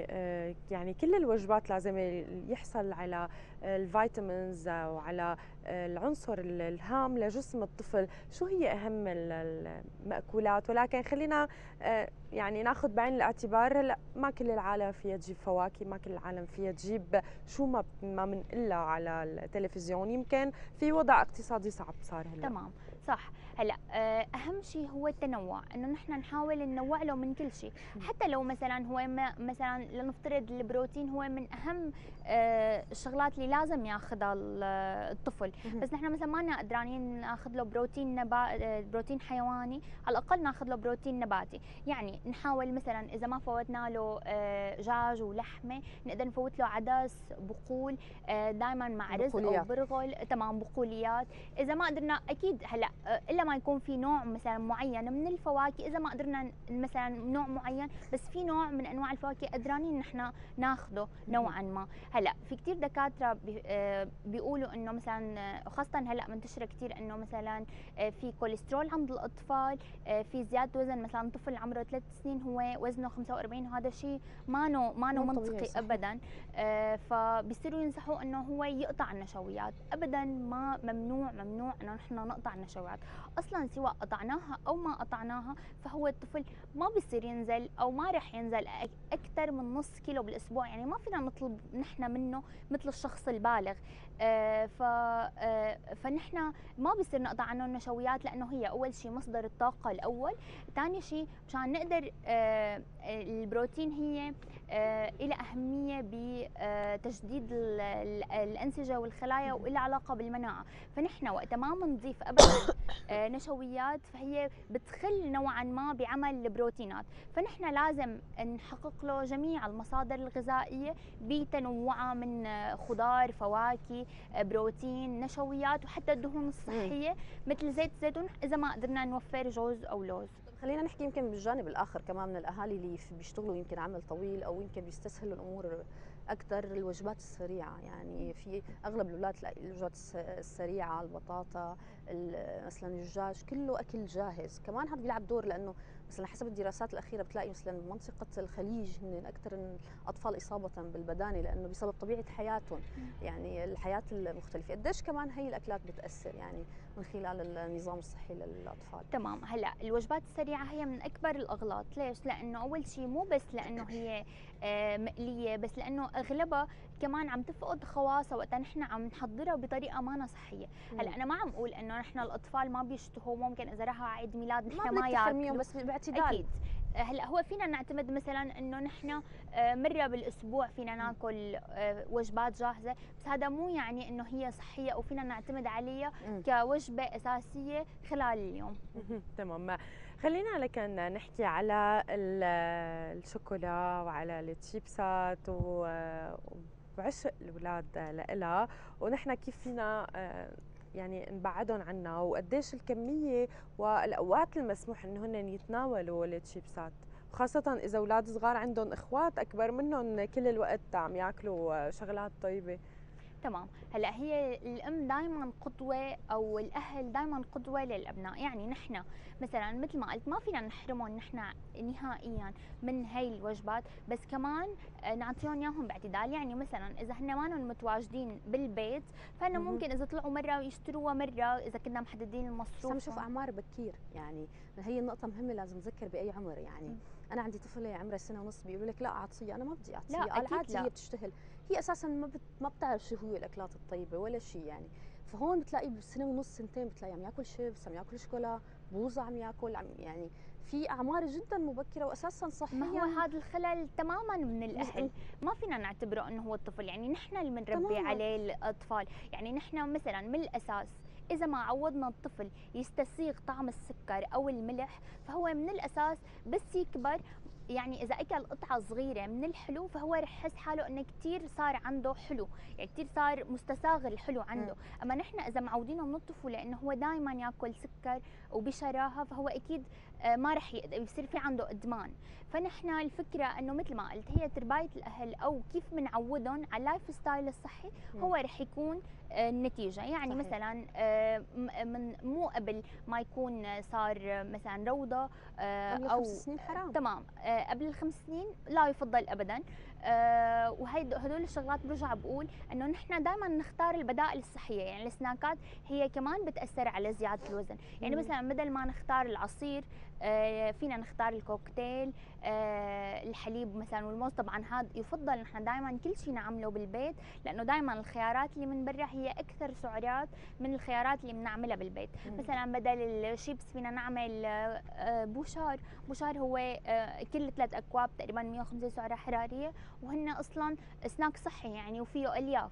يعني كل الوجبات لازم يحصل على الفيتامينز وعلى العنصر الهام لجسم الطفل. شو هي اهم المأكولات؟ ولكن خلينا يعني ناخذ بعين الاعتبار هلا ما كل العالم فيها تجيب فواكه، ما كل العالم فيها تجيب شو ما ما بنقلها على التلفزيون، يمكن في وضع اقتصادي صعب صار هلا. تمام صح. هلا اهم شيء هو التنوع، انه نحن نحاول ننوع له من كل شيء، حتى لو مثلا هو ما مثلا لنفترض البروتين هو من اهم الشغلات اللي لازم ياخذها الطفل، بس نحن مثلا ما قدرانين ناخذ له بروتين نبات بروتين حيواني، على الاقل ناخذ له بروتين نباتي، يعني نحاول مثلا اذا ما فوتنا له دجاج ولحمه نقدر نفوت له عدس، بقول دائما مع رز او برغل، تمام بقوليات. اذا ما قدرنا اكيد هلا الا ما يكون في نوع مثلا معين من الفواكه، اذا ما قدرنا مثلا نوع معين بس في نوع من انواع الفواكه قدرانين نحن ناخذه نوعا ما. هلا في كثير دكاتره بيقولوا انه مثلا خاصه هلا منتشره كثير انه مثلا في كوليسترول عند الاطفال، في زياده وزن، مثلا طفل عمره ثلاث سنين هو وزنه خمسة وأربعين، وهذا شيء ما نو ما نو منطقي ابدا، فبيصيروا ينصحوا انه هو يقطع النشويات. ابدا ما ممنوع ممنوع انه نحن نقطع النشويات، اصلا سواء قطعناها او ما قطعناها فهو الطفل ما بيصير ينزل او ما رح ينزل اكثر من نص كيلو بالاسبوع، يعني ما فينا نطلب نحن منه مثل الشخص البالغ، آه ف آه فنحن ما بيصير نقطع عنه النشويات، لانه هي اول شيء مصدر الطاقه الاول، ثاني شيء مشان نقدر آه البروتين هي آه لها اهميه بتجديد الانسجه والخلايا والها علاقه بالمناعه، فنحن وقت ما بنضيف ابدا آه نشويات فهي بتخل نوعا ما بعمل البروتينات، فنحن لازم نحقق له جميع المصادر الغذائيه بتنوعها من خضار، فواكه، بروتين، نشويات، وحتى الدهون الصحيه مثل زيت الزيتون اذا ما قدرنا نوفر جوز او لوز. خلينا نحكي يمكن بالجانب الاخر كمان من الاهالي اللي بيشتغلوا يمكن عمل طويل او يمكن بيستسهلوا الامور اكثر، الوجبات السريعه، يعني في اغلب الاولاد تلاقي الوجبات السريعه، البطاطا مثلا الدجاج كله اكل جاهز، كمان هذا بيلعب دور، لانه مثلا حسب الدراسات الاخيره بتلاقي مثلا بمنطقه الخليج هن اكثر الاطفال اصابه بالبدانه لانه بسبب طبيعه حياتهم، يعني الحياه المختلفه. قديش كمان هي الاكلات بتاثر يعني من خلال النظام الصحي للاطفال؟ تمام. هلا الوجبات السريعه هي من اكبر الاغلاط. ليش؟ لانه اول شيء مو بس لانه هي مقليه، بس لانه اغلبها كمان عم تفقد خواصها وقت نحن عم نحضرها بطريقه ما صحيه. هلا انا ما عم اقول انه نحن الاطفال ما بيشتهوا، ممكن اذا راحوا عيد ميلاد نحن ما ياكلوا، بس باعتدال. اكيد. هلا هو فينا نعتمد مثلا انه نحن مره بالاسبوع فينا ناكل وجبات جاهزه، بس هذا مو يعني انه هي صحيه او فينا نعتمد عليها كوجبه اساسيه خلال اليوم. تمام. خلينا لكن نحكي على الشوكولا وعلى التشيبسات وعشق الاولاد لها، ونحن كيف فينا يعني نبعدهم عنا، وقديش الكميه والاوقات المسموح انه هن يتناولوا التشيبسات، خاصه اذا اولاد صغار عندهم اخوات اكبر منهم كل الوقت عم ياكلوا شغلات طيبه. تمام. هلا هي الام دائما قدوه او الاهل دائما قدوه للابناء، يعني نحن مثلا مثل ما قلت ما فينا نحرمهم نحن نهائيا من هي الوجبات، بس كمان نعطيهم اياهم باعتدال. يعني مثلا اذا هن ما متواجدين بالبيت فانا ممكن اذا طلعوا مره يشتروها مره اذا كنا محددين المصروف. بس عم نشوف اعمار بكير، يعني هي النقطه مهمه لازم نذكر باي عمر. يعني م. انا عندي طفله عمرها سنه ونص بيقولوا لك لا اعطيها، انا ما بدي اعطيها، قال عادي هي بتشتهل، هي اساسا ما بت... ما بتعرف شو هو الاكلات الطيبه ولا شيء يعني. فهون بتلاقي بسنه ونص سنتين بتلاقي عم ياكل شيبس، عم ياكل شوكولا، بوظه عم ياكل، عم يعني في اعمار جدا مبكره واساسا صحيا. ما هو هذا الخلل تماما من الاهل، ما فينا نعتبره انه هو الطفل، يعني نحن اللي بنربي عليه الاطفال. يعني نحن مثلا من الاساس إذا ما عودنا الطفل يستسيغ طعم السكر أو الملح فهو من الأساس بس يكبر يعني إذا أكل قطعة صغيرة من الحلو فهو رح يحس حاله إنه كثير صار عنده حلو، يعني كثير صار مستساغ الحلو عنده. م. أما نحن إذا معودينه من الطفولة إنه هو دائما ياكل سكر وبشراهة فهو أكيد ما رح يصير في عنده إدمان. فنحن الفكرة إنه مثل ما قلت هي ترباية الأهل أو كيف بنعودهم على اللايف ستايل الصحي هو رح يكون النتيجة. يعني صحيح. مثلا من مو قبل ما يكون صار مثلا روضة أو خمس سنين حرام. تمام. قبل الخمس سنين لا يفضل أبدا. وهي هدول الشغلات برجع بقول انه نحن دائما نختار البدائل الصحيه، يعني السناكات هي كمان بتاثر على زياده الوزن. يعني مم. مثلا بدل ما نختار العصير فينا نختار الكوكتيل، الحليب مثلا والموز. طبعا هذا يفضل نحن دائما كل شيء نعمله بالبيت، لانه دائما الخيارات اللي من برا هي اكثر سعرات من الخيارات اللي بنعملها بالبيت. مم. مثلا بدل الشيبس فينا نعمل بوشار. بوشار هو كل ثلاث اكواب تقريبا مئة وخمسة سعره حراريه، وهن اصلا سناك صحي يعني وفيه الياف.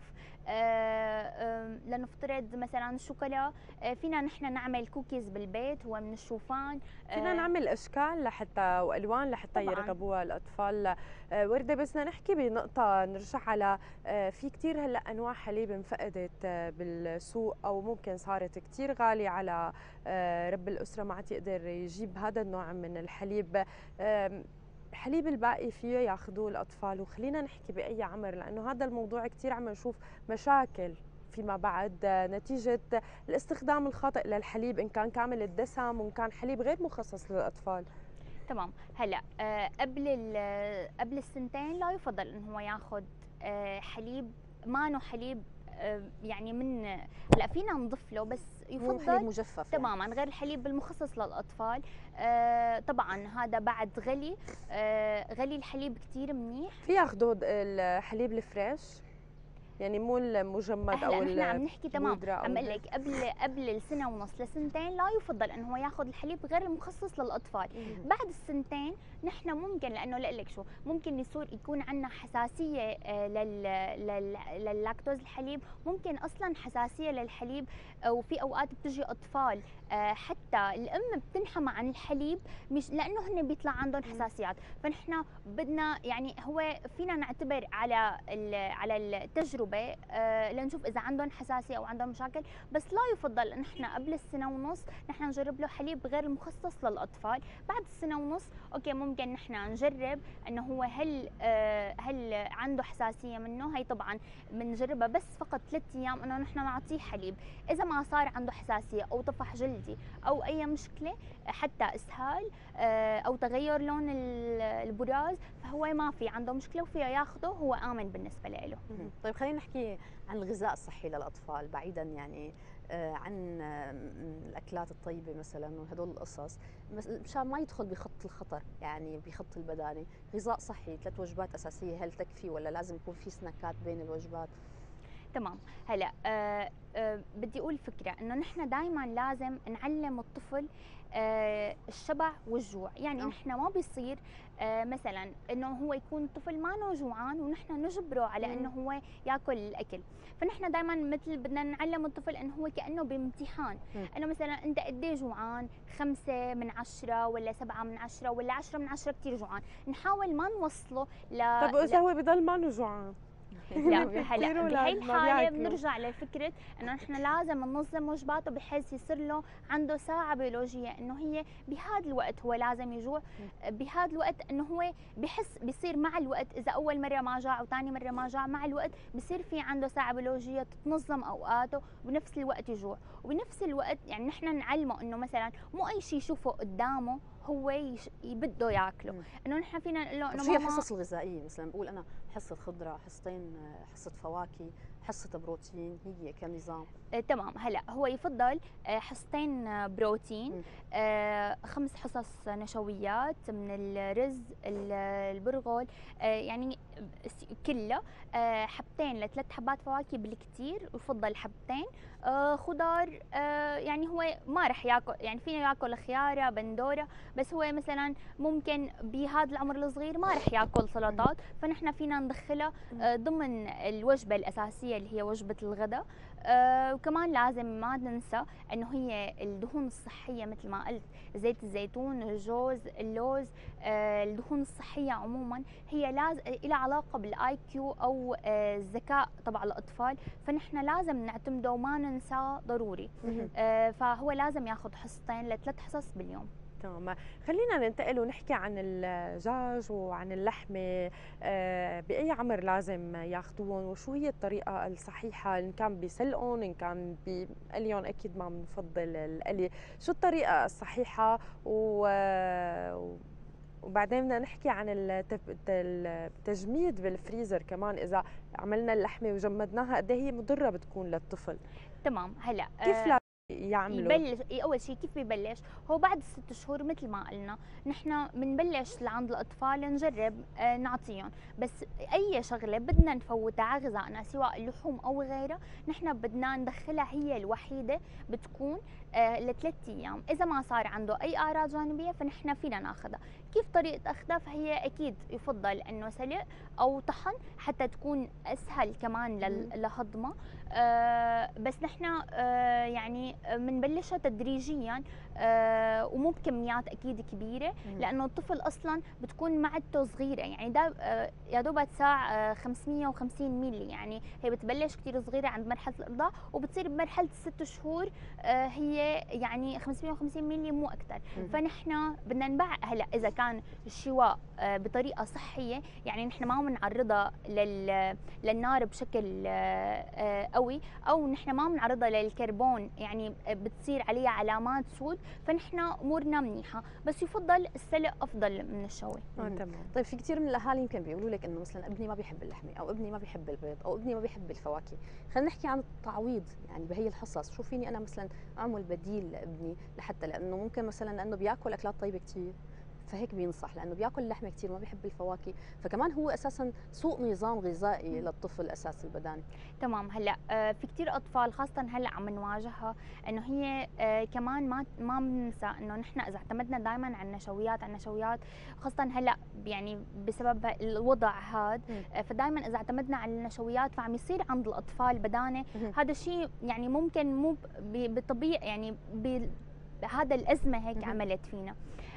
لنفترض مثلا الشوكولا فينا نحن نعمل كوكيز بالبيت، هو من الشوفان. فينا نعمل اشكال لحتى والوان لحتى يرغبوها الاطفال. ورده بس بدنا نحكي بنقطه نرجع على في كثير هلا انواع حليب انفقدت بالسوق او ممكن صارت كثير غاليه على رب الاسره ما عاد يقدر يجيب هذا النوع من الحليب. الحليب الباقي فيه ياخذوه الاطفال، وخلينا نحكي باي عمر لانه هذا الموضوع كثير عم نشوف مشاكل فيما بعد نتيجه الاستخدام الخاطئ للحليب، ان كان كامل الدسم وان كان حليب غير مخصص للاطفال. تمام. هلا أه قبل قبل السنتين لا يفضل انه هو ياخذ أه حليب مانو حليب أه يعني من هلا فينا نضيف له بس يفضل حليب مجفف تماما يعني. غير الحليب المخصص للاطفال. آه طبعا هذا بعد غلي. آه غلي الحليب كثير منيح. في ياخذوا الحليب الفريش يعني مو المجمد او نحن عم نحكي تمام. عم اقول لك قبل قبل السنه ونص لسنتين لا يفضل انه هو ياخذ الحليب غير المخصص للاطفال. مم. بعد السنتين نحن ممكن لانه لاقول لك شو ممكن يصير يكون عندنا حساسيه لل لللاكتوز الحليب، ممكن اصلا حساسيه للحليب، وفي اوقات بتجي اطفال حتى الام بتنحمى عن الحليب مش لانه هن بيطلع عندهم حساسيات. فنحن بدنا يعني هو فينا نعتبر على على التجربه تجربه آه لنشوف اذا عندهم حساسيه او عندهم مشاكل، بس لا يفضل ان احنا قبل السنه ونص نحن نجرب له حليب غير المخصص للاطفال. بعد السنه ونص اوكي ممكن نحن نجرب انه هو هل آه هل عنده حساسيه منه. هي طبعا بنجربها بس فقط ثلاث ايام انه نحن نعطيه حليب. اذا ما صار عنده حساسيه او طفح جلدي او اي مشكله حتى اسهال آه او تغير لون البراز، فهو ما في عنده مشكله وفيه ياخذه، هو امن بالنسبه له. طيب خلينا نحكي عن الغذاء الصحي للاطفال، بعيدا يعني عن الاكلات الطيبه مثلا وهدول القصص، مشان ما يدخل بخط الخطر يعني بخط البداني. غذاء صحي ثلاث وجبات اساسيه هل تكفي ولا لازم يكون في سناكات بين الوجبات؟ تمام. هلا آه آه بدي اقول فكره انه نحن دائما لازم نعلم الطفل آه الشبع والجوع. يعني أوه. نحن ما بيصير آه مثلا انه هو يكون طفل ما جوعان ونحن نجبره على انه هو ياكل الاكل. فنحن دائما مثل بدنا نعلم الطفل انه هو كانه بامتحان، انه مثلا انت قد ايه جوعان؟ خمسة من عشرة ولا سبعة من عشرة ولا عشرة من عشرة كثير جوعان. نحاول ما نوصله ل طب واذا هو بضل ما جوعان؟ لا هلا بهي الحاله بنرجع لفكره انه نحن لازم ننظم وجباته بحيث يصير له عنده ساعه بيولوجيه انه هي بهذا الوقت هو لازم يجوع، بهذا الوقت انه هو بحس بيصير مع الوقت اذا اول مره ما جاع وثاني مره ما جاع مع الوقت بصير في عنده ساعه بيولوجيه تتنظم اوقاته وبنفس الوقت يجوع. وبنفس الوقت يعني نحن نعلمه انه مثلا مو اي شيء يشوفه قدامه هو يش... بده ياكله، انه نحن فينا نقول له انه شو هي الحصص الغذائيه؟ مثلا بقول انا حصه خضره، حصتين حصه فواكه، حصه بروتين، هي كنظام؟ آه تمام. هلا هو يفضل آه حصتين بروتين، آه خمس حصص نشويات من الرز البرغل، آه يعني كله، آه حبتين لثلاث حبات فواكه بالكثير، ويفضل حبتين آه خضار. آه يعني هو ما رح ياكل، يعني فينا ياكل خياره بندوره، بس هو مثلا ممكن بهذا العمر الصغير ما رح ياكل سلطات، فنحن فينا ندخلها آه ضمن الوجبه الاساسيه اللي هي وجبه الغداء. آه وكمان لازم ما ننسى انه هي الدهون الصحيه مثل ما قلت، زيت الزيتون، الجوز، اللوز، آه الدهون الصحيه عموما هي لازم لها علاقه بالاي كيو او آه الذكاء تبع الاطفال، فنحن لازم نعتمده وما ننساه ضروري. آه فهو لازم ياخذ حصتين لثلاث حصص باليوم. تمام. خلينا ننتقل ونحكي عن الدجاج وعن اللحمه، آه باي عمر لازم ياخذوهم وشو هي الطريقه الصحيحه؟ ان كان بسلقهم، ان كان بقليهم، اكيد ما بنفضل القلي، شو الطريقه الصحيحه؟ و وبعدين بدنا نحكي عن التجميد بالفريزر كمان، اذا عملنا اللحمه وجمدناها قد ايه هي مضره بتكون للطفل؟ تمام. هلا كيف لا يعملوا؟ يبلش اول شيء كيف ببلش؟ هو بعد ست شهور مثل ما قلنا نحن بنبلش لعند الاطفال نجرب آه نعطيهم، بس اي شغله بدنا نفوتها على غذائنا سواء اللحوم او غيرها نحن بدنا ندخلها هي الوحيده بتكون آه لثلاث ايام. اذا ما صار عنده اي اعراض جانبيه فنحن فينا ناخذها. كيف طريقه اخذها؟ فهي اكيد يفضل انه سلق او طحن حتى تكون اسهل كمان لهضمها. آه بس نحن آه يعني بنبلشها تدريجيا آه ومو بكميات اكيد كبيره، لانه الطفل اصلا بتكون معدته صغيره، يعني ده آه يا دوب تساع آه خمسمية وخمسين مللي، يعني هي بتبلش كثير صغيره عند مرحله الارضاع وبتصير بمرحله الست شهور آه هي يعني خمسمية وخمسين مللي مو اكثر. فنحن بدنا نبع هلا اذا كان الشواء آه بطريقه صحيه، يعني نحن ما بنعرضها لل للنار بشكل آه قوي، او نحن ما بنعرضها للكربون يعني بتصير عليها علامات سود، فنحن امورنا منيحه، بس يفضل السلق افضل من الشوي. اه تمام. طيب في كثير من الاهالي يمكن بيقولوا لك انه مثلا ابني ما بيحب اللحمه، او ابني ما بيحب البيض، او ابني ما بيحب الفواكه. خلينا نحكي عن التعويض يعني بهي الحصص، شو فيني انا مثلا اعمل بديل لابني لحتى، لانه ممكن مثلا لانه بياكل اكلات طيبه كثير فهيك بينصح، لانه بياكل اللحمه كثير ما بيحب الفواكه، فكمان هو اساسا سوء نظام غذائي للطفل اساس البداني. تمام. هلا آه في كثير اطفال خاصه هلا عم نواجهها انه هي آه كمان ما ما بننسى انه نحن اذا اعتمدنا دائما على النشويات على النشويات خاصه هلا يعني بسبب الوضع هذا، آه فدائما اذا اعتمدنا على النشويات فعم يصير عند الاطفال بدانه. هذا الشيء يعني ممكن مو بطبيعي يعني هذا الازمه هيك عملت فينا.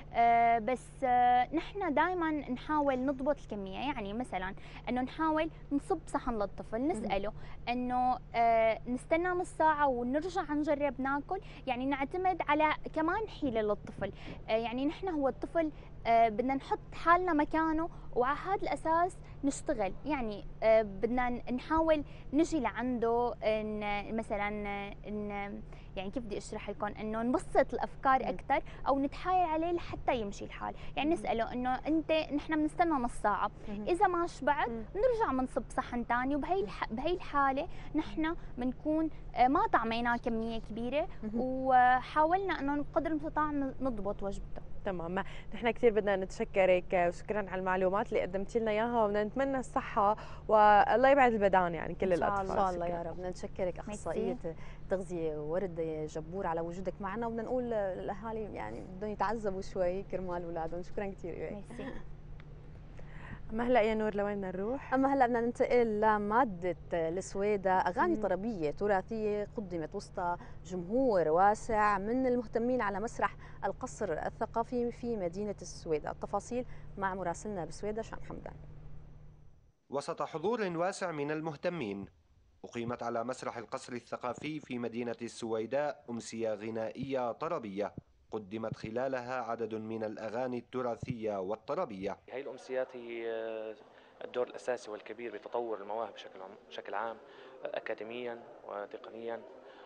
آه بس آه نحن دائما نحاول نضبط الكميه، يعني مثلا انه نحاول نصب صحن للطفل نساله انه آه نستنى نص ساعه ونرجع نجرب ناكل، يعني نعتمد على كمان حيله للطفل. آه يعني نحن هو الطفل آه بدنا نحط حالنا مكانه وعلى هذا الاساس نشتغل، يعني آه بدنا نحاول نجي لعنده إن مثلا إن يعني كيف بدي اشرح لكم، انه نبسط الافكار اكثر او نتحايل عليه لحتى يمشي الحال، يعني نساله انه انت نحن بنستنى نص ساعه، اذا ما شبعت بنرجع بنصب صحن ثاني، وبهي بهي الحاله نحن بنكون ما طعميناه كميه كبيره وحاولنا انه بقدر المستطاع نضبط وجبته. تمام، نحن كثير بدنا نتشكرك وشكرا على المعلومات اللي قدمتي لنا اياها، وبدنا نتمنى الصحه والله يبعد البدان يعني كل الاطفال. ان شاء الله يا رب. بدنا نشكرك اخصائيه تغذيه ورد جبور على وجودك معنا، وبدنا نقول للاهالي يعني بدهم يتعذبوا شوي كرمال اولادهم. شكرا كثير. ميرسي. اما هلا يا نور لوين بدنا نروح؟ اما هلا بدنا ننتقل لماده السويدة، اغاني مم. طربيه تراثيه قدمت وسط جمهور واسع من المهتمين على مسرح القصر الثقافي في مدينه السويدة. التفاصيل مع مراسلنا بسويدة شام حمدان. وسط حضور واسع من المهتمين اقيمت على مسرح القصر الثقافي في مدينه السويداء امسيه غنائيه طربيه قدمت خلالها عدد من الأغاني التراثية والطربية. هذه الأمسيات هي الدور الأساسي والكبير بتطور المواهب بشكل بشكل عام أكاديميا وتقنيا،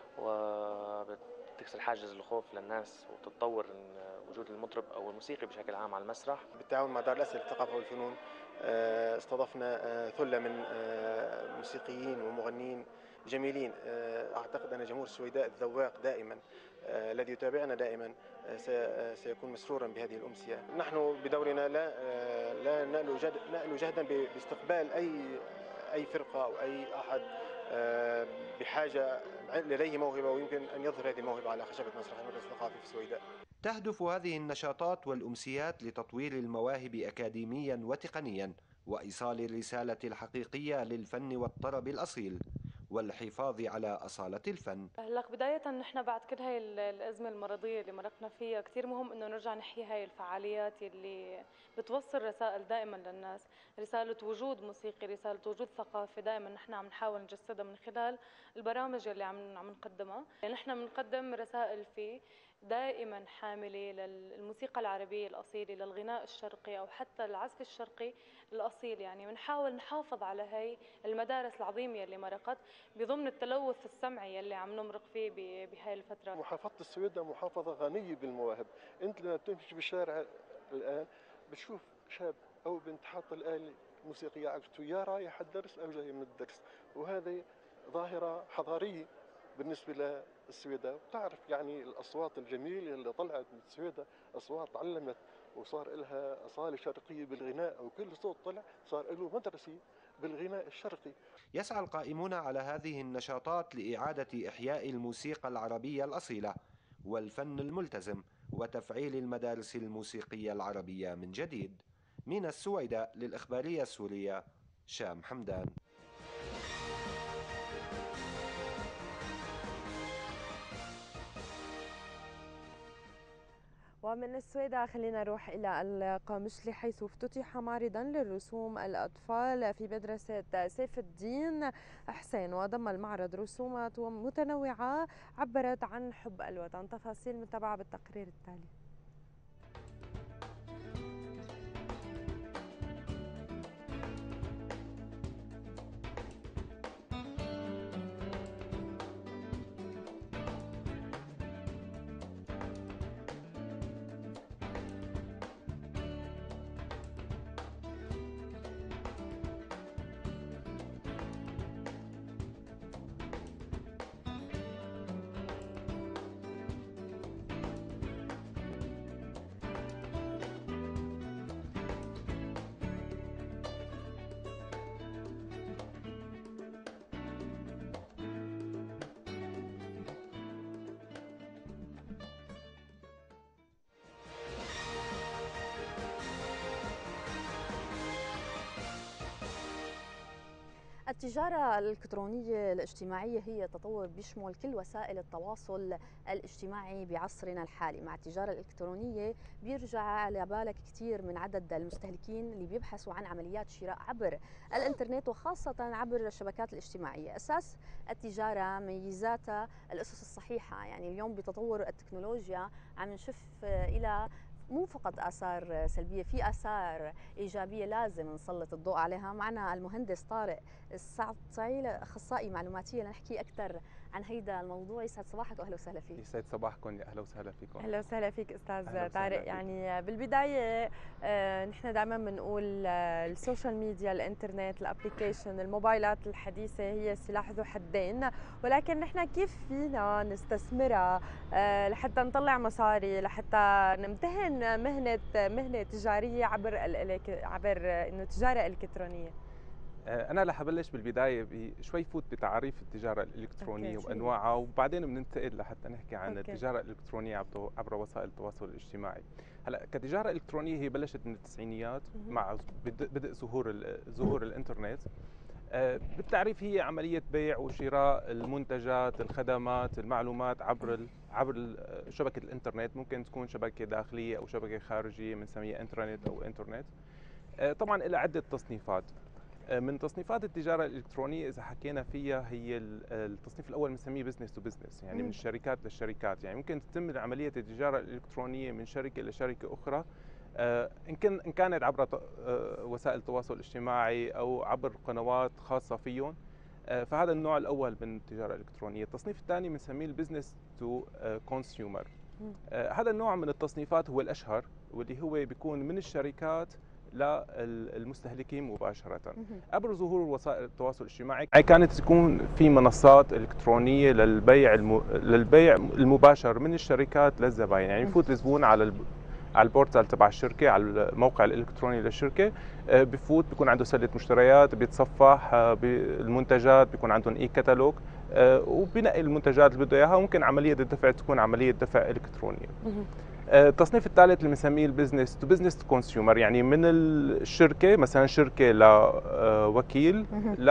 وبتكسر حاجز الخوف للناس وتتطور وجود المطرب أو الموسيقي بشكل عام على المسرح. بالتعاون مع دار الأسئلة للثقافة والفنون استضفنا ثلة من موسيقيين ومغنيين جميلين. أعتقد أن جمهور السويداء الذواق دائما الذي يتابعنا دائما سيكون مسرورا بهذه الأمسية. نحن بدورنا لا لا نألو جهد نألو جهدا باستقبال أي أي فرقة أو أي أحد بحاجة لديه موهبة ويمكن أن يظهر هذه الموهبة على خشبة مسرح المركز الثقافي في السويداء. تهدف هذه النشاطات والأمسيات لتطوير المواهب أكاديميا وتقنيا وإيصال الرسالة الحقيقية للفن والطرب الأصيل والحفاظ على أصالة الفن. هلق بداية نحن بعد كل هاي الأزمة المرضية اللي مرقنا فيها كثير مهم إنه نرجع نحيي هاي الفعاليات اللي بتوصل رسائل دائما للناس، رسالة وجود موسيقي، رسالة وجود ثقافة، دائما نحن عم نحاول نجسدها من خلال البرامج اللي عم عم نقدمها. نحن بنقدم رسائل فيه دائما حاملة للموسيقى العربية الأصيلة، للغناء الشرقي أو حتى العزف الشرقي الأصيل، يعني بنحاول نحافظ على هاي المدارس العظيمة اللي مرقت بضمن التلوث السمعي اللي عم نمرق فيه بهاي الفترة. محافظة السويداء محافظة غنية بالمواهب، أنت لما بتمشي بالشارع الآن بتشوف شاب أو بنت حاطة الآلة موسيقية عجبته، يا رايح الدرس أو جاي من الدرس، وهذه ظاهرة حضارية بالنسبة للسويداء. بتعرف يعني الأصوات الجميلة اللي طلعت من السويداء أصوات علمت وصار لها أصالة شرقية بالغناء، وكل صوت طلع صار له مدرسة بالغناء الشرقي. يسعى القائمون على هذه النشاطات لإعادة إحياء الموسيقى العربية الأصيلة والفن الملتزم وتفعيل المدارس الموسيقية العربية من جديد. من السويداء للإخبارية السورية شام حمدان. ومن السويداء خلينا نروح إلى القامشلي حيث افتتح معرضا للرسوم الأطفال في مدرسة سيف الدين حسين، وضم المعرض رسومات متنوعة عبرت عن حب الوطن. تفاصيل متابعة بالتقرير التالي. التجارة الإلكترونية الاجتماعية هي تطور بيشمل كل وسائل التواصل الاجتماعي بعصرنا الحالي. مع التجارة الإلكترونية بيرجع على بالك كثير من عدد المستهلكين اللي بيبحثوا عن عمليات شراء عبر الإنترنت وخاصة عبر الشبكات الاجتماعية. أساس التجارة ميزاتها الأسس الصحيحة، يعني اليوم بتطور التكنولوجيا عم نشوف إلى مو فقط آثار سلبية، في آثار إيجابية لازم نسلط الضوء عليها. معنا المهندس طارق السعطيل أخصائي معلوماتية لنحكي أكثر عن هيدا الموضوع. يسعد صباحك وأهلا وسهلا فيك. يسعد صباحكم، أهلا وسهلا فيكم. أهلا وسهلا فيك أستاذ طارق. يعني بالبداية آه نحن دائما بنقول آه السوشيال ميديا، الإنترنت، الأبليكيشن، الموبايلات الحديثة هي سلاح ذو حدين، ولكن نحن كيف فينا نستثمرها آه لحتى نطلع مصاري، لحتى نمتهن مهنة مهنة تجارية عبر عبر إنه تجارة إلكترونية. أنا رح أبلش بالبداية بشوي فوت بتعريف التجارة الإلكترونية وأنواعها، وبعدين بننتقل لحتى نحكي عن أوكي. التجارة الإلكترونية عبر وسائل التواصل الاجتماعي. هلا كتجارة إلكترونية هي بلشت من التسعينيات مع بدء ظهور ظهور الإنترنت. بالتعريف هي عملية بيع وشراء المنتجات، الخدمات، المعلومات عبر عبر شبكة الإنترنت. ممكن تكون شبكة داخلية أو شبكة خارجية بنسميها إنترنت أو إنترنت. طبعا إلى عدة تصنيفات. من تصنيفات التجارة الإلكترونية إذا حكينا فيها هي التصنيف الأول بنسميه بزنس تو بزنس، يعني من الشركات للشركات. يعني ممكن تتم عملية التجارة الإلكترونية من شركة لشركة أخرى، إن إن كانت عبر وسائل التواصل الاجتماعي أو عبر قنوات خاصة فيهم. فهذا النوع الأول من التجارة الإلكترونية. التصنيف الثاني بنسميه البزنس تو كونسيومر. هذا النوع من التصنيفات هو الأشهر، واللي هو بيكون من الشركات للمستهلكين مباشرة. قبل ظهور وسائل التواصل الاجتماعي كانت تكون في منصات إلكترونية للبيع الم... للبيع المباشر من الشركات للزباين. يعني يفوت الزبون على ال... على البورتال تبع الشركة، على الموقع الإلكتروني للشركة، بفوت بيكون عنده سلة مشتريات، بيتصفح بالمنتجات، بيكون عندهم إي كتالوج، وبنقي المنتجات اللي بده إياها. وممكن عملية الدفع تكون عملية دفع إلكترونية. التصنيف الثالث اللي بنسميه البزنس تو بزنس تو كونسيومر، يعني من الشركه مثلا شركه لوكيل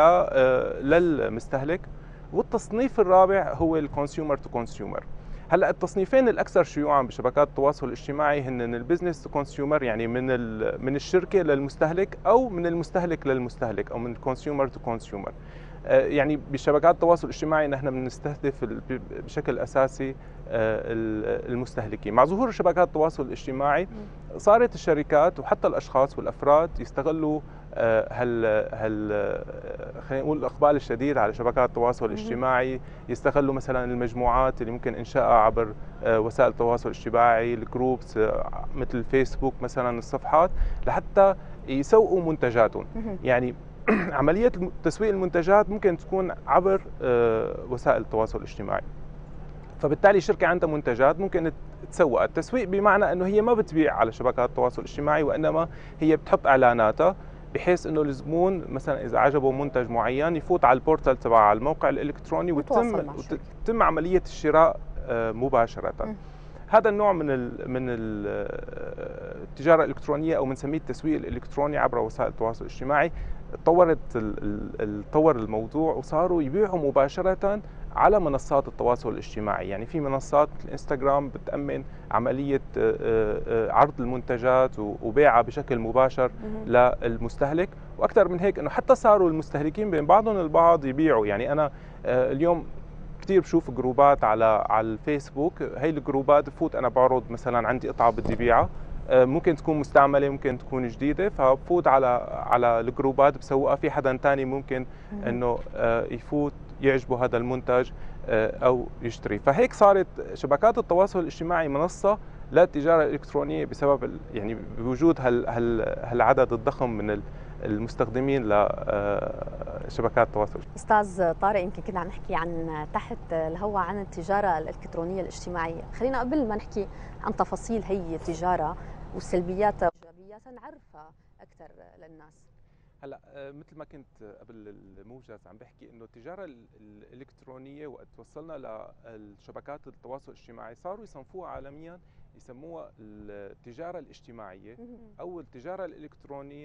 للمستهلك. والتصنيف الرابع هو الكونسيومر تو كونسيومر. هلا التصنيفين الاكثر شيوعا بشبكات التواصل الاجتماعي هن البزنس تو كونسيومر، يعني من من الشركه للمستهلك، او من المستهلك للمستهلك، او من الكونسيومر تو كونسيومر. يعني بشبكات التواصل الاجتماعي نحن بنستهدف بشكل اساسي المستهلكين. مع ظهور شبكات التواصل الاجتماعي صارت الشركات وحتى الاشخاص والافراد يستغلوا هال هال خلينا نقول الاقبال الشديد على شبكات التواصل الاجتماعي، يستغلوا مثلا المجموعات اللي ممكن انشائها عبر وسائل التواصل الاجتماعي، الجروبس مثل الفيسبوك مثلا، الصفحات، لحتى يسوقوا منتجاتهم. يعني عملية تسويق المنتجات ممكن تكون عبر وسائل التواصل الاجتماعي. فبالتالي الشركة عندها منتجات ممكن تسوقها. التسويق بمعنى أنه هي ما بتبيع على شبكات التواصل الاجتماعي، وإنما هي بتحط إعلاناتها بحيث أنه الزبون مثلا إذا عجبه منتج معين يفوت على البورتال تبع على الموقع الإلكتروني وتتم وتتم عملية الشراء مباشرة. هذا النوع من ال من ال التجارة الإلكترونية، أو بنسميه التسويق الإلكتروني عبر وسائل التواصل الاجتماعي. تطورت تطور الموضوع وصاروا يبيعوا مباشرة على منصات التواصل الاجتماعي. يعني في منصات مثل انستغرام بتأمن عملية عرض المنتجات وبيعها بشكل مباشر للمستهلك. وأكثر من هيك أنه حتى صاروا المستهلكين بين بعضهم البعض يبيعوا. يعني أنا اليوم كثير بشوف جروبات على على الفيسبوك، هي الجروبات بفوت أنا بعرض مثلا عندي قطعة بدي بيعها، ممكن تكون مستعمله، ممكن تكون جديده، فبفوت على على الجروبات بسوقها. في حدا ثاني ممكن انه يفوت يعجبه هذا المنتج او يشتري. فهيك صارت شبكات التواصل الاجتماعي منصه للتجاره الالكترونيه بسبب يعني بوجود هال هالعدد الضخم من المستخدمين لشبكات التواصل. استاذ طارق، يمكن كنا عم نحكي عن تحت الهواء عن التجاره الالكترونيه الاجتماعيه. خلينا قبل ما نحكي عن تفاصيل هي التجاره وسلبياتها وايجابياتها نعرفها اكثر للناس. هلا مثل ما كنت قبل الموجز عم بحكي انه التجاره الالكترونيه وقت وصلنا لشبكات التواصل الاجتماعي صاروا يصنفوها عالميا، يسموها التجاره الاجتماعيه او التجاره الالكترونيه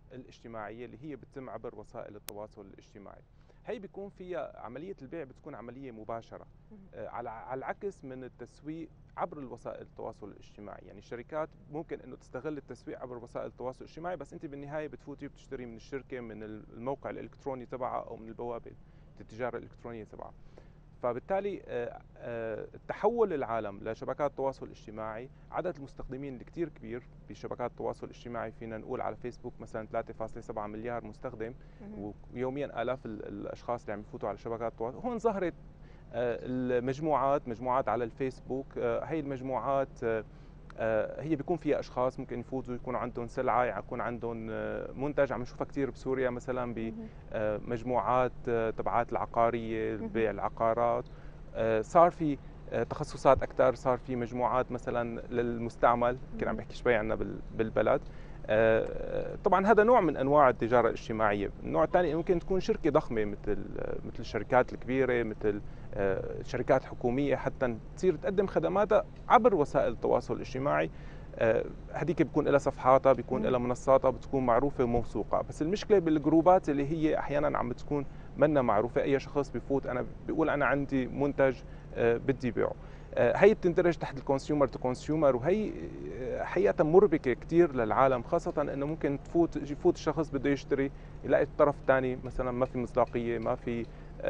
الاجتماعيه اللي هي بتتم عبر وسائل التواصل الاجتماعي. هي بيكون فيها عمليه البيع بتكون عمليه مباشره، على على العكس من التسويق عبر الوسائل التواصل الاجتماعي. يعني الشركات ممكن انه تستغل التسويق عبر وسائل التواصل الاجتماعي، بس انت بالنهايه بتفوتي وبتشتري من الشركه من الموقع الالكتروني تبعها او من البوابه التجاره الالكترونيه تبعها. فبالتالي تحول العالم لشبكات التواصل الاجتماعي، عدد المستخدمين اللي كثير كبير بشبكات التواصل الاجتماعي، فينا نقول على فيسبوك مثلا ثلاثة فاصلة سبعة مليار مستخدم، ويوميا آلاف الاشخاص اللي عم يفوتوا على شبكات التواصل. هون ظهرت المجموعات مجموعات على الفيسبوك. هي المجموعات هي بيكون فيها اشخاص ممكن يفوتوا يكون عندهم سلعه، يكون عندهم منتج. عم نشوفها كثير بسوريا مثلا بمجموعات تبعات العقاريه، بيع العقارات. صار في تخصصات اكثر، صار في مجموعات مثلا للمستعمل، يمكن عم بحكي شوي عنها بالبلد. طبعا هذا نوع من انواع التجاره الاجتماعيه. النوع الثاني ممكن تكون شركه ضخمه مثل مثل الشركات الكبيره، مثل شركات حكوميه، حتى تصير تقدم خدماتها عبر وسائل التواصل الاجتماعي. هذيك بيكون لها صفحاتها، بيكون لها منصاتها، بتكون معروفه وموثوقه. بس المشكله بالجروبات اللي هي احيانا عم بتكون منا معروفه. اي شخص بفوت انا بيقول انا عندي منتج بدي بيعه، هي بتندرج تحت الكونسيومر تو كونسيومر، وهي حقيقه مربكه كثير للعالم، خاصه انه ممكن تفوت يفوت الشخص بده يشتري يلاقي الطرف الثاني مثلا ما في مصداقيه، ما في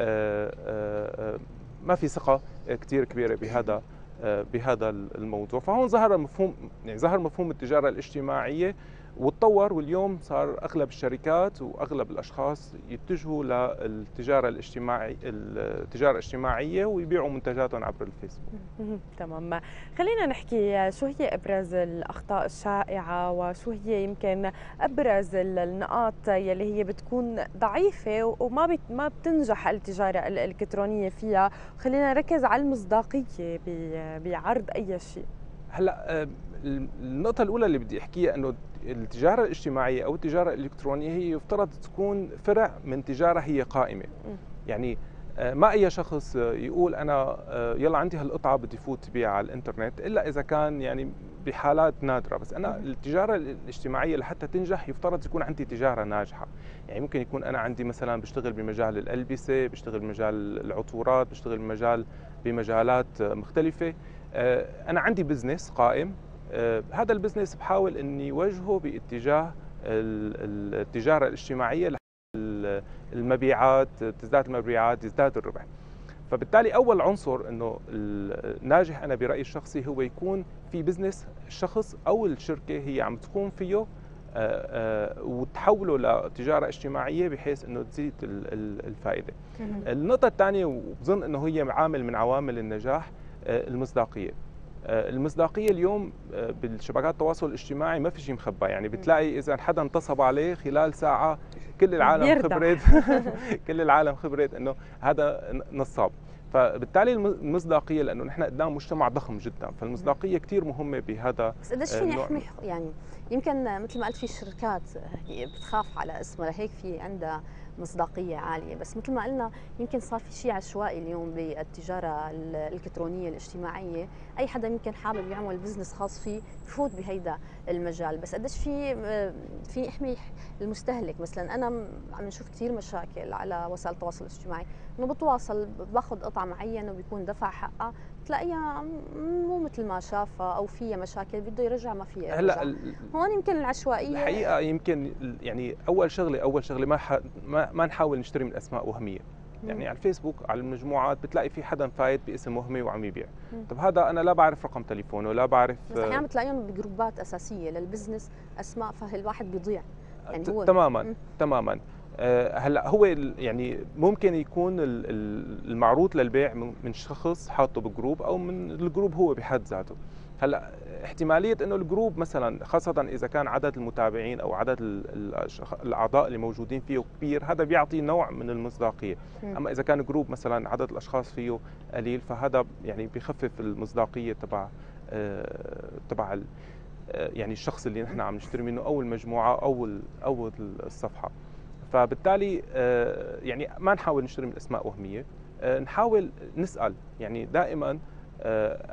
ما في ثقه كثير كبيره بهذا بهذا الموضوع. فهون ظهر مفهوم يعني ظهر مفهوم التجاره الاجتماعيه وتطور، واليوم صار اغلب الشركات واغلب الاشخاص يتجهوا للتجاره الاجتماعي التجاره الاجتماعيه ويبيعوا منتجاتهم عبر الفيسبوك. تمام. خلينا نحكي شو هي ابرز الاخطاء الشائعه، وشو هي يمكن ابرز النقاط يلي هي بتكون ضعيفه وما ما بتنجح التجاره الالكترونيه فيها. خلينا نركز على المصداقيه بعرض اي شيء. هلا النقطة الأولى اللي بدي أحكيها أنه التجارة الاجتماعية أو التجارة الإلكترونية هي يفترض تكون فرع من تجارة هي قائمة. يعني ما أي شخص يقول أنا يلا عندي هالقطعة بدي فوت بيها على الإنترنت إلا إذا كان يعني بحالات نادرة. بس أنا التجارة الاجتماعية لحتى تنجح يفترض يكون عندي تجارة ناجحة. يعني ممكن يكون أنا عندي مثلا بشتغل بمجال الألبسة، بشتغل بمجال العطورات، بشتغل بمجال بمجالات مختلفة. أنا عندي بزنس قائم، هذا البزنس بحاول أني وجهه باتجاه التجارة الاجتماعية، المبيعات تزداد المبيعات يزداد الربح. فبالتالي أول عنصر أنه الناجح أنا برأيي الشخصي هو يكون في بزنس الشخص أو الشركة هي عم تقوم فيه وتحوله لتجارة اجتماعية بحيث أنه تزيد الفائدة. النقطة الثانية وبظن أنه هي عامل من عوامل النجاح المصداقية. المصداقية اليوم بالشبكات التواصل الاجتماعي ما في شيء مخبى. يعني بتلاقي إذا حدا انتصب عليه خلال ساعة كل العالم خبرت كل العالم خبرت إنه هذا نصاب. فبالتالي المصداقية، لأنه نحن قدام مجتمع ضخم جدا، فالمصداقية كثير مهمة بهذا. بس قديش فيني أحمي يعني يمكن مثل ما قلت في شركات بتخاف على اسمها لهيك في عندها مصداقية عالية، بس مثل ما قلنا يمكن صار في شيء عشوائي اليوم بالتجارة الإلكترونية الاجتماعية. أي حدا يمكن حابب يعمل بزنس خاص فيه بفوت بهيدا المجال. بس قديش في في يحمي المستهلك. مثلا أنا عم نشوف كثير مشاكل على وسائل التواصل الاجتماعي إنه بتواصل باخذ قطعة معينة وبيكون دفع حقها تلاقيها مو مثل ما شافها أو فيها مشاكل بده يرجع ما فيها يرجع. هلا هون يمكن العشوائية الحقيقة يمكن يعني أول شغلة أول شغلة ما ح... ما ما نحاول نشتري من أسماء وهمية. يعني على الفيسبوك على المجموعات بتلاقي في حدا فايت باسم وهمي وعم يبيع. طب هذا انا لا بعرف رقم تليفونه، لا بعرف. بس احيانا بتلاقيهم بجروبات اساسيه للبزنس اسماء، فالواحد بيضيع. يعني هو تماما م. تماما. أه هلا هو يعني ممكن يكون المعروض للبيع من شخص حاطه بجروب او من الجروب هو بحد ذاته. هلا احتماليه انه الجروب مثلا خاصه اذا كان عدد المتابعين او عدد الاعضاء اللي موجودين فيه كبير، هذا بيعطي نوع من المصداقيه. م. اما اذا كان جروب مثلا عدد الاشخاص فيه قليل، فهذا يعني بيخفف المصداقيه تبع أه تبع يعني الشخص اللي نحن عم نشتري منه او المجموعه او او الصفحه. فبالتالي أه يعني ما نحاول نشتري من اسماء وهميه، أه نحاول نسال. يعني دائما أه انا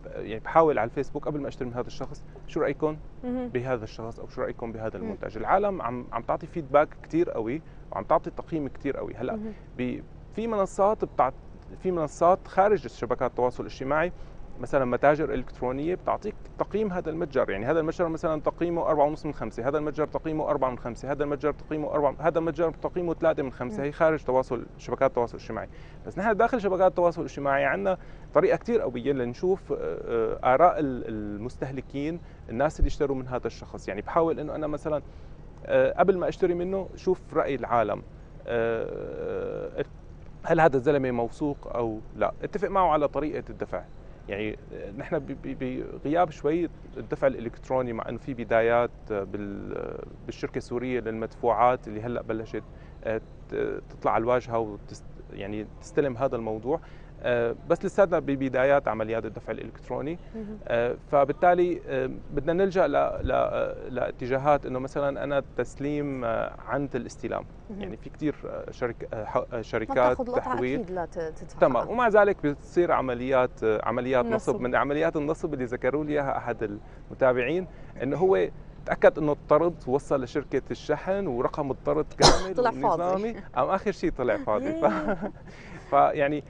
يعني بحاول على الفيسبوك قبل ما اشتري من هذا الشخص شو رايكم بهذا الشخص او شو رايكم بهذا المنتج. العالم عم عم تعطي فيدباك كثير قوي وعم تعطي تقييم كثير قوي. هلا في منصات بتاعت في منصات خارج شبكات التواصل الاجتماعي مثلا متاجر الكترونيه بتعطيك تقييم هذا المتجر، يعني هذا المتجر مثلا تقييمه أربعة ونص من خمسة، هذا المتجر تقييمه أربعة من خمسة، هذا المتجر تقييمه أربعة، هذا المتجر تقييمه ثلاثة من خمسة. هي خارج تواصل شبكات التواصل الاجتماعي. بس نحن داخل شبكات التواصل الاجتماعي عندنا طريقه كثير قويه لنشوف اراء المستهلكين، الناس اللي اشتروا من هذا الشخص. يعني بحاول انه انا مثلا قبل ما اشتري منه شوف راي العالم، هل هذا الزلمه موثوق او لا، اتفق معه على طريقه الدفع. يعني نحن بغياب شوي الدفع الالكتروني، مع انه في بدايات بالشركه السوريه للمدفوعات اللي هلا بلشت تطلع على الواجهه وتست يعني تستلم هذا الموضوع، بس لساتنا ببدايات عمليات الدفع الالكتروني. فبالتالي بدنا نلجا لاتجاهات انه مثلا انا التسليم عند الاستلام. يعني في كثير شركات شركات تحويل اكيد لا تدفع. تمام. ومع ذلك بتصير عمليات عمليات نصب. نصب من عمليات النصب اللي ذكروا لي اياها احد المتابعين، انه هو تاكد انه الطرد وصل لشركه الشحن ورقم الطرد كامل طلع فاضي، ام اخر شيء طلع فاضي. فيعني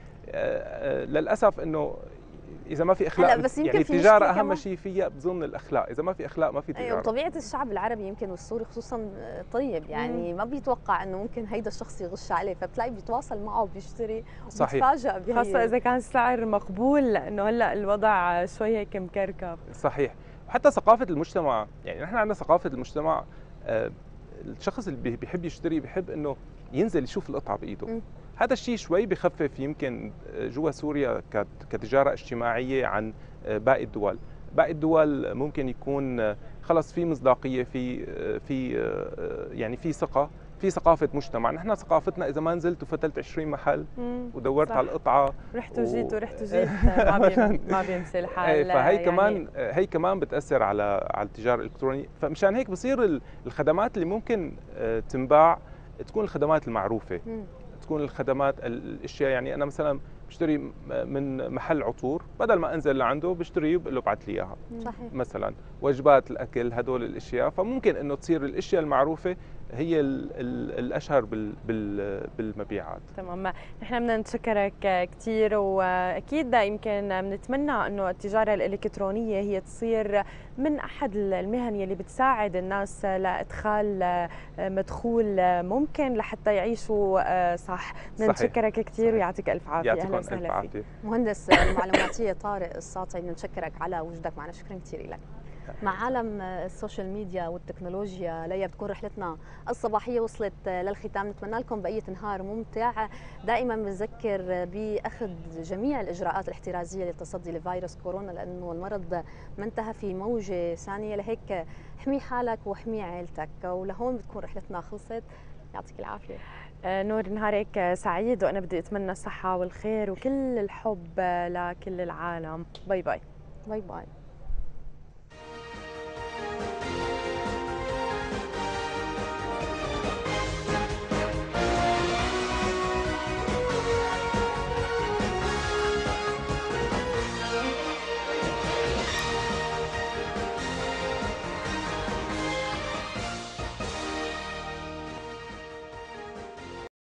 للاسف انه اذا ما في اخلاق، بس يعني التجاره اهم شيء فيها بظن الاخلاق. اذا ما في اخلاق ما في تجاره. ايوه، وطبيعه الشعب العربي يمكن والسوري خصوصا طيب، يعني مم. ما بيتوقع انه ممكن هيدا الشخص يغش عليه، فبتلاقي بيتواصل معه وبيشتري وبيتفاجئ بهي، خاصه اذا كان السعر مقبول، لانه هلا الوضع شوي هيك مكركب. صحيح. وحتى ثقافه المجتمع، يعني نحن عندنا ثقافه المجتمع، آه الشخص اللي بيحب يشتري بيحب انه ينزل يشوف القطعه بايده. م. هذا الشيء شوي بخفف يمكن جوا سوريا كتجاره اجتماعيه عن باقي الدول. باقي الدول ممكن يكون خلص في مصداقيه، في في يعني في ثقه، في ثقافه مجتمع. نحن ثقافتنا اذا ما نزلت وفتلت عشرين محل ودورت صح. على القطعه رحت وجيت و... ورحت وجيت ما بي... ما بينسى الحال. فهي يعني... كمان هي كمان بتاثر على على التجاره الالكترونيه. فمشان هيك بصير الخدمات اللي ممكن تنباع تكون الخدمات المعروفه، م. تكون الخدمات الاشياء. يعني انا مثلا بشتري من محل عطور، بدل ما انزل لعنده بشتريه وبقول له ابعث لي اياها. صحيح. مثلا وجبات الاكل، هدول الاشياء. فممكن انه تصير الاشياء المعروفه هي ال ال الاشهر بال بال بالمبيعات. تمام. نحن بدنا نتشكرك كثير، واكيد يمكن بنتمنى انه التجاره الالكترونيه هي تصير من احد المهن يلي بتساعد الناس لادخال مدخول ممكن لحتى يعيشوا صح. نتشكرك كثير ويعطيك الف عافيه. اهلا وسهلا فيك. مهندس المعلوماتيه طارق الساطعي، بنشكرك على وجودك معنا، شكرا كثير لك. مع عالم السوشيال ميديا والتكنولوجيا ليا بتكون رحلتنا الصباحيه وصلت للختام. نتمنى لكم بقيه نهار ممتع. دائما بنذكر باخذ جميع الاجراءات الاحترازيه للتصدي لفيروس كورونا، لانه المرض ما انتهى، في موجه ثانيه. لهيك احمي حالك واحمي عائلتك. ولهون بتكون رحلتنا خلصت. يعطيك العافيه. نور، نهارك سعيد، وانا بدي اتمنى الصحه والخير وكل الحب لكل العالم. باي باي. باي باي.